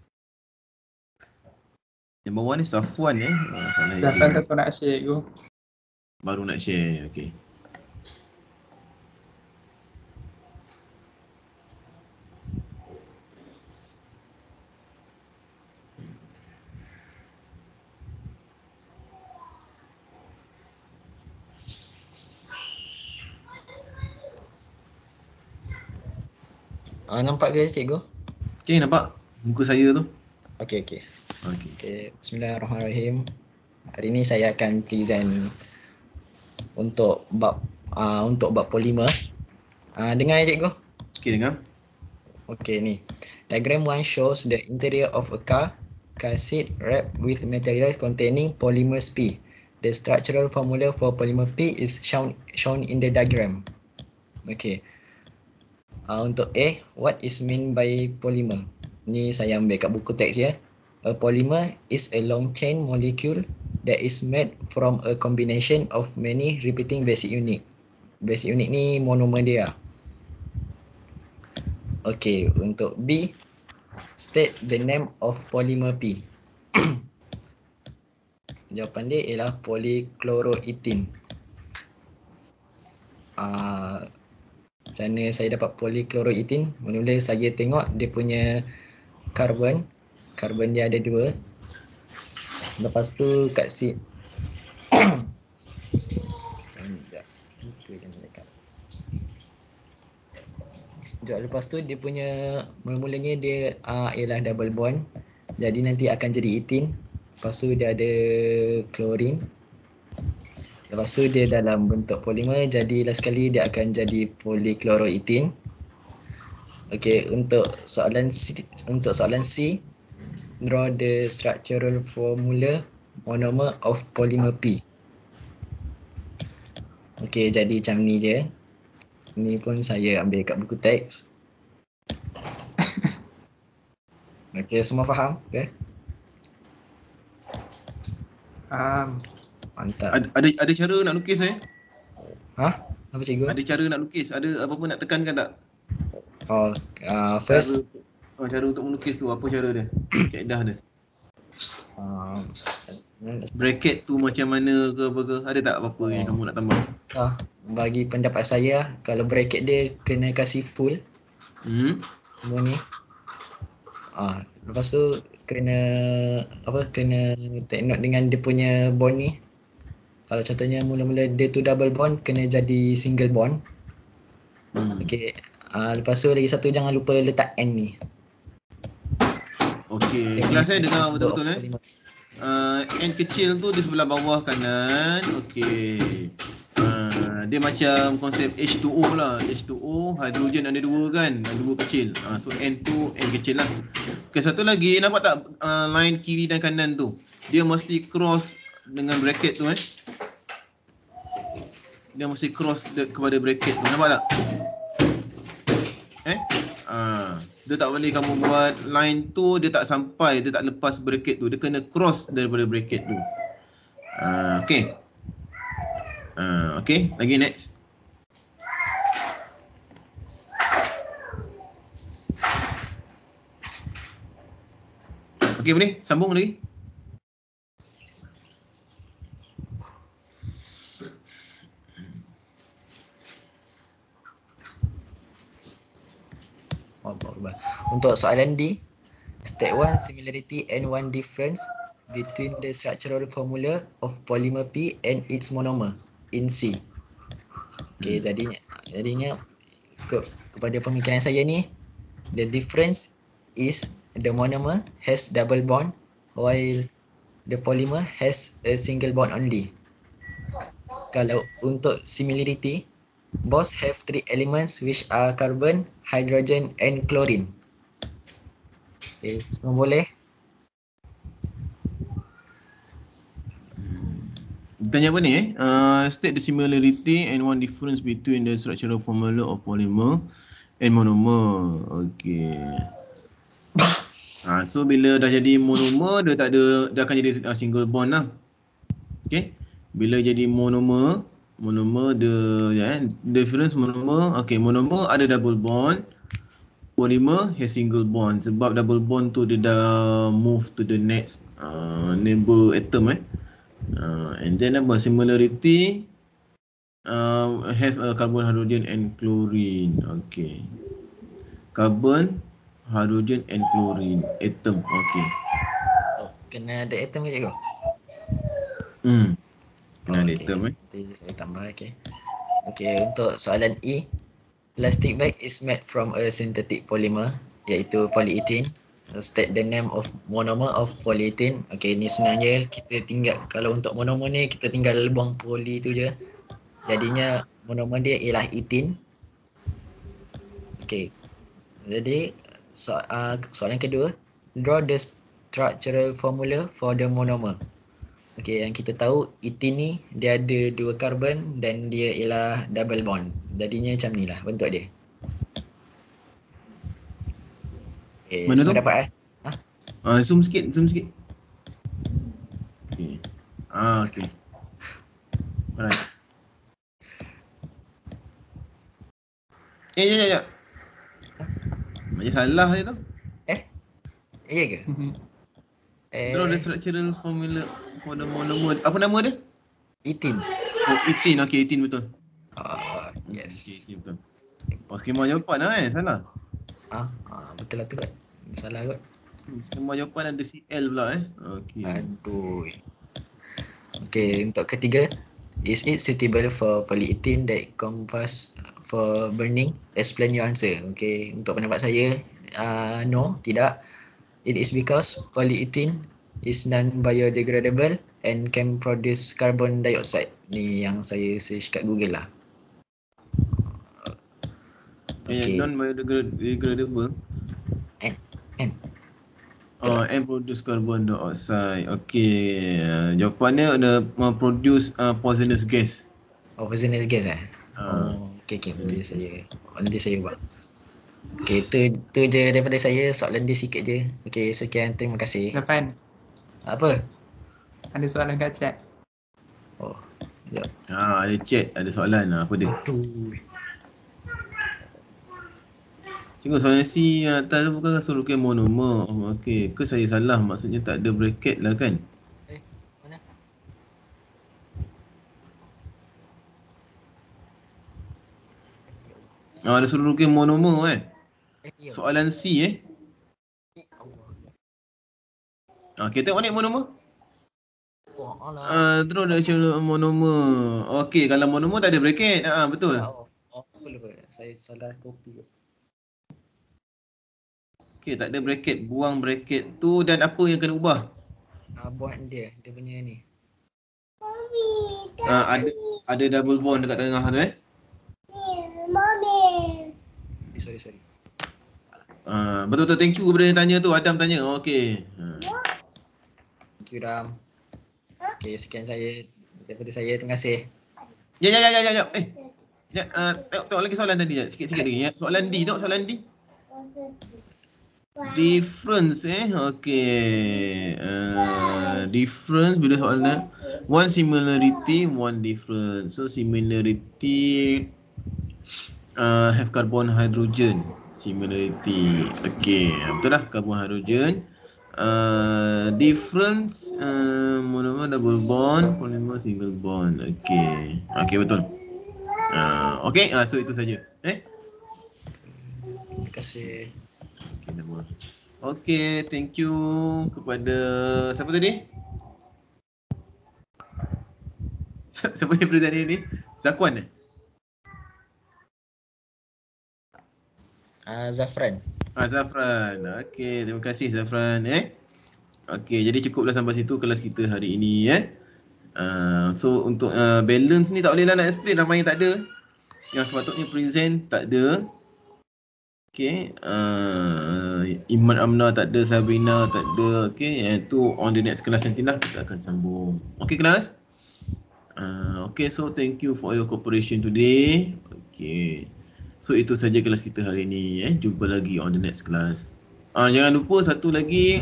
Yang bawah ni Safwan Zafran tak nak share tu. Baru nak share, okey. Nampak ke cikgu? Okey, nampak muka saya tu. Okey. Bismillahirrahmanirrahim. Hari ni saya akan present untuk bab polimer. Dengar cikgu? Okey, dengar. Okey ni. Diagram 1 shows the interior of a car seat wrapped with materials containing polymers P. The structural formula for polymer P is shown in the diagram. Okey. Untuk A, what is meant by polymer? Ni saya ambil kat buku teks ya. A polymer is a long chain molecule that is made from a combination of many repeating basic unit. Basic unit ni monomer dia. Okey, untuk B, state the name of polymer P. Jawapan dia ialah polychloroethene. Macam mana saya dapat polychloroethene? Mula-mula saya tengok dia punya karbon dia ada 2. Lepas tu kat si lepas tu dia punya mula-mulanya dia ialah double bond. Jadi nanti akan jadi ethene. Lepas tu dia ada klorin. Lepas tu dia dalam bentuk polimer, jadi last sekali dia akan jadi polychloroethene. Okey, untuk soalan C Draw the structural formula monomer of polymer P. Okay, jadi macam ni je. Ni pun saya ambil kat buku teks. Okay, semua faham? Okay. Mantap. Ada cara nak lukis Ha? Apa cikgu? Ada cara nak lukis? Ada apa-apa nak tekankan tak? Oh, first. Cara untuk melukis tu, apa cara dia? Kaedah dia. Bracket tu macam mana ke apa ke? Ada tak apa-apa yang kamu nak tambah? Bagi pendapat saya, kalau bracket dia kena kasih full. Semua ni. Lepas tu kena take note dengan dia punya bond ni. Kalau contohnya mula-mula dia tu double bond, kena jadi single bond. Okay. Lepas tu lagi satu, jangan lupa letak N ni. Okay. Kelas saya dengar betul-betul N kecil tu di sebelah bawah kanan. Okay. Dia macam konsep H2O lah. H2O, hidrogen ada dua kan? Ada dua kecil. So N tu N kecil lah. Okay, satu lagi, nampak tak line kiri dan kanan tu? Dia mesti cross dengan bracket tu Dia mesti cross kepada bracket tu. Nampak tak? Dia tak boleh kamu buat line tu, dia tak sampai, dia tak lepas bracket tu. Dia kena cross daripada bracket tu. Okay. Okay, lagi next. Okay, boleh sambung lagi. Untuk soalan D, state 1 similarity and 1 difference between the structural formula of polymer P and its monomer in C. Okay, jadinya kepada pemikiran saya ni, the difference is the monomer has double bond while the polymer has a single bond only. Kalau untuk similarity, both have three elements which are carbon, hydrogen and chlorine. Okay, semua boleh? Tanya apa ni state the similarity and one difference between the structural formula of polymer and monomer. Okay. So bila dah jadi monomer, dia akan jadi single bond lah. Okay. Bila jadi monomer difference monomer. Okay, monomer ada double bond. Polymer has single bond. Sebab double bond tu dia dah move to the next neighbor atom and then about similarity have a carbon, hydrogen and chlorine. Okay. Carbon, hydrogen and chlorine atom. Okay. Kena ada atom ke cikgu? Kena ada atom Nanti saya tambah. Okay, untuk soalan E, plastic bag is made from a synthetic polymer iaitu polyethylene. State the name of monomer of polyethylene. Okay, ni senang je. Kita tinggal, kalau untuk monomer ni kita tinggal buang poly tu je. Jadinya monomer dia ialah ethene. Okay. Jadi soalan kedua, draw the structural formula for the monomer. Okay, yang kita tahu ethene ni dia ada dua karbon dan dia ialah double bond. Jadinya macam ni lah bentuk dia. Okay, mana semua tu? dapat Zoom sikit. Okay. Okay. Alright. Ya. Macam salah je tu. Iya ke? Draw the structural formula for the monomer. Apa nama dia? Ethene. Oh, ethene. Okay, ethene betul. Yes. Okay, betul. Skema jawapan lah salah. Betul lah tu kot. Salah kot. Skema jawapan ada CL pula Okay. Aduh. Okay, untuk ketiga, is it suitable for polyethylene that combust for burning? Explain your answer. Okay, untuk pendapat saya, no, tidak. It is because polyethylene is non-biodegradable and can produce carbon dioxide. Ni yang saya search kat Google lah. Okay. Non-biodegradable. N. And produce carbon dioxide. Okey. Jawapannya ada produce poisonous gas. Oh, poisonous gas eh? Ah. Oh, okey. Nanti saya buat. Okey, tu je daripada saya. Soalan dia sikit je. Okey, sekian. Terima kasih. Lepas Apa? ada soalan kat chat. Oh, sekejap. Ada chat, ada soalan. Apa dia? Aduh. Cikgu, soalan C atas tu bukan resolusi monomer. Okey, ke saya salah? Maksudnya tak ada bracket lah kan? Mana? Ada resolusi monomer kan? Ya. Soalan C Okey, tengok ni monomer. Oh, alah. Terus ada resolusi monomer. Okey, kalau monomer tak ada bracket. Betul. Lupa. Saya salah copy. Okey, tak ada bracket. Buang bracket tu dan apa yang kena ubah? Bond dia punya ni. Ada double bond dekat tengah tu Sorry. Betul-betul thank you kepada yang tanya tu. Adam tanya. Okey. Thank you, Ram. Okey, sekian saya daripada saya. Terima kasih. Ya. Tengok lagi soalan tadi. Sikit-sikit lagi. Soalan D. Tengok soalan D. Difference okey. Difference bila soalan one similarity, one difference. So similarity have carbon hydrogen. Similarity. Okey, betul lah carbon hydrogen. Difference monomer double bond, polymer single bond. Okey, betul. Okey, so itu saja. Terima kasih. Okey, thank you kepada siapa tadi? Siapa yang present ni? Zakwan Zafran. Zafran. Okey, terima kasih Zafran Okey, jadi cukuplah sampai situ kelas kita hari ini So untuk balance ni tak boleh lah nak explain, ramai yang tak ada. Yang sepatutnya present tak ada. Okey, Iman Amna tak ada, Sabrina tak ada. Okey, itu on the next class nanti lah kita akan sambung. Okey kelas? Okay, so thank you for your cooperation today. Okay, so itu saja kelas kita hari ini. Jumpa lagi on the next class. Jangan lupa satu lagi,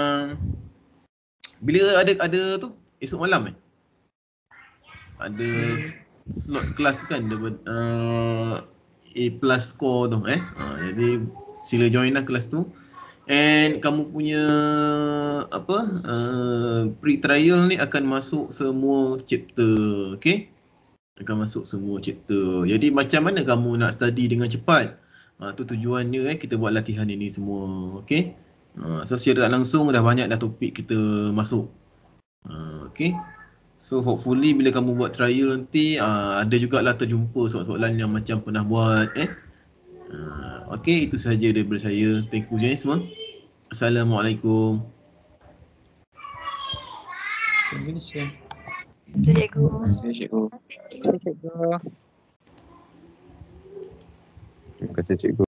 bila ada tu esok malam ada slot kelas tu kan, A plus score tu jadi sila join lah kelas tu. And kamu punya pre-trial ni akan masuk semua chapter. Okay, akan masuk semua chapter. Jadi macam mana kamu nak study dengan cepat, tu tujuannya kita buat latihan ini semua. Okay, so secara tak langsung dah banyak dah topik kita masuk. Okay, so hopefully bila kamu buat trial nanti ada jugalah terjumpa soalan-soalan yang macam pernah buat. Okay, itu sahaja daripada saya. Thank you semua. Assalamualaikum. Terima kasih. Cikgu. Cikgu. Cikgu. Terima kasih cikgu.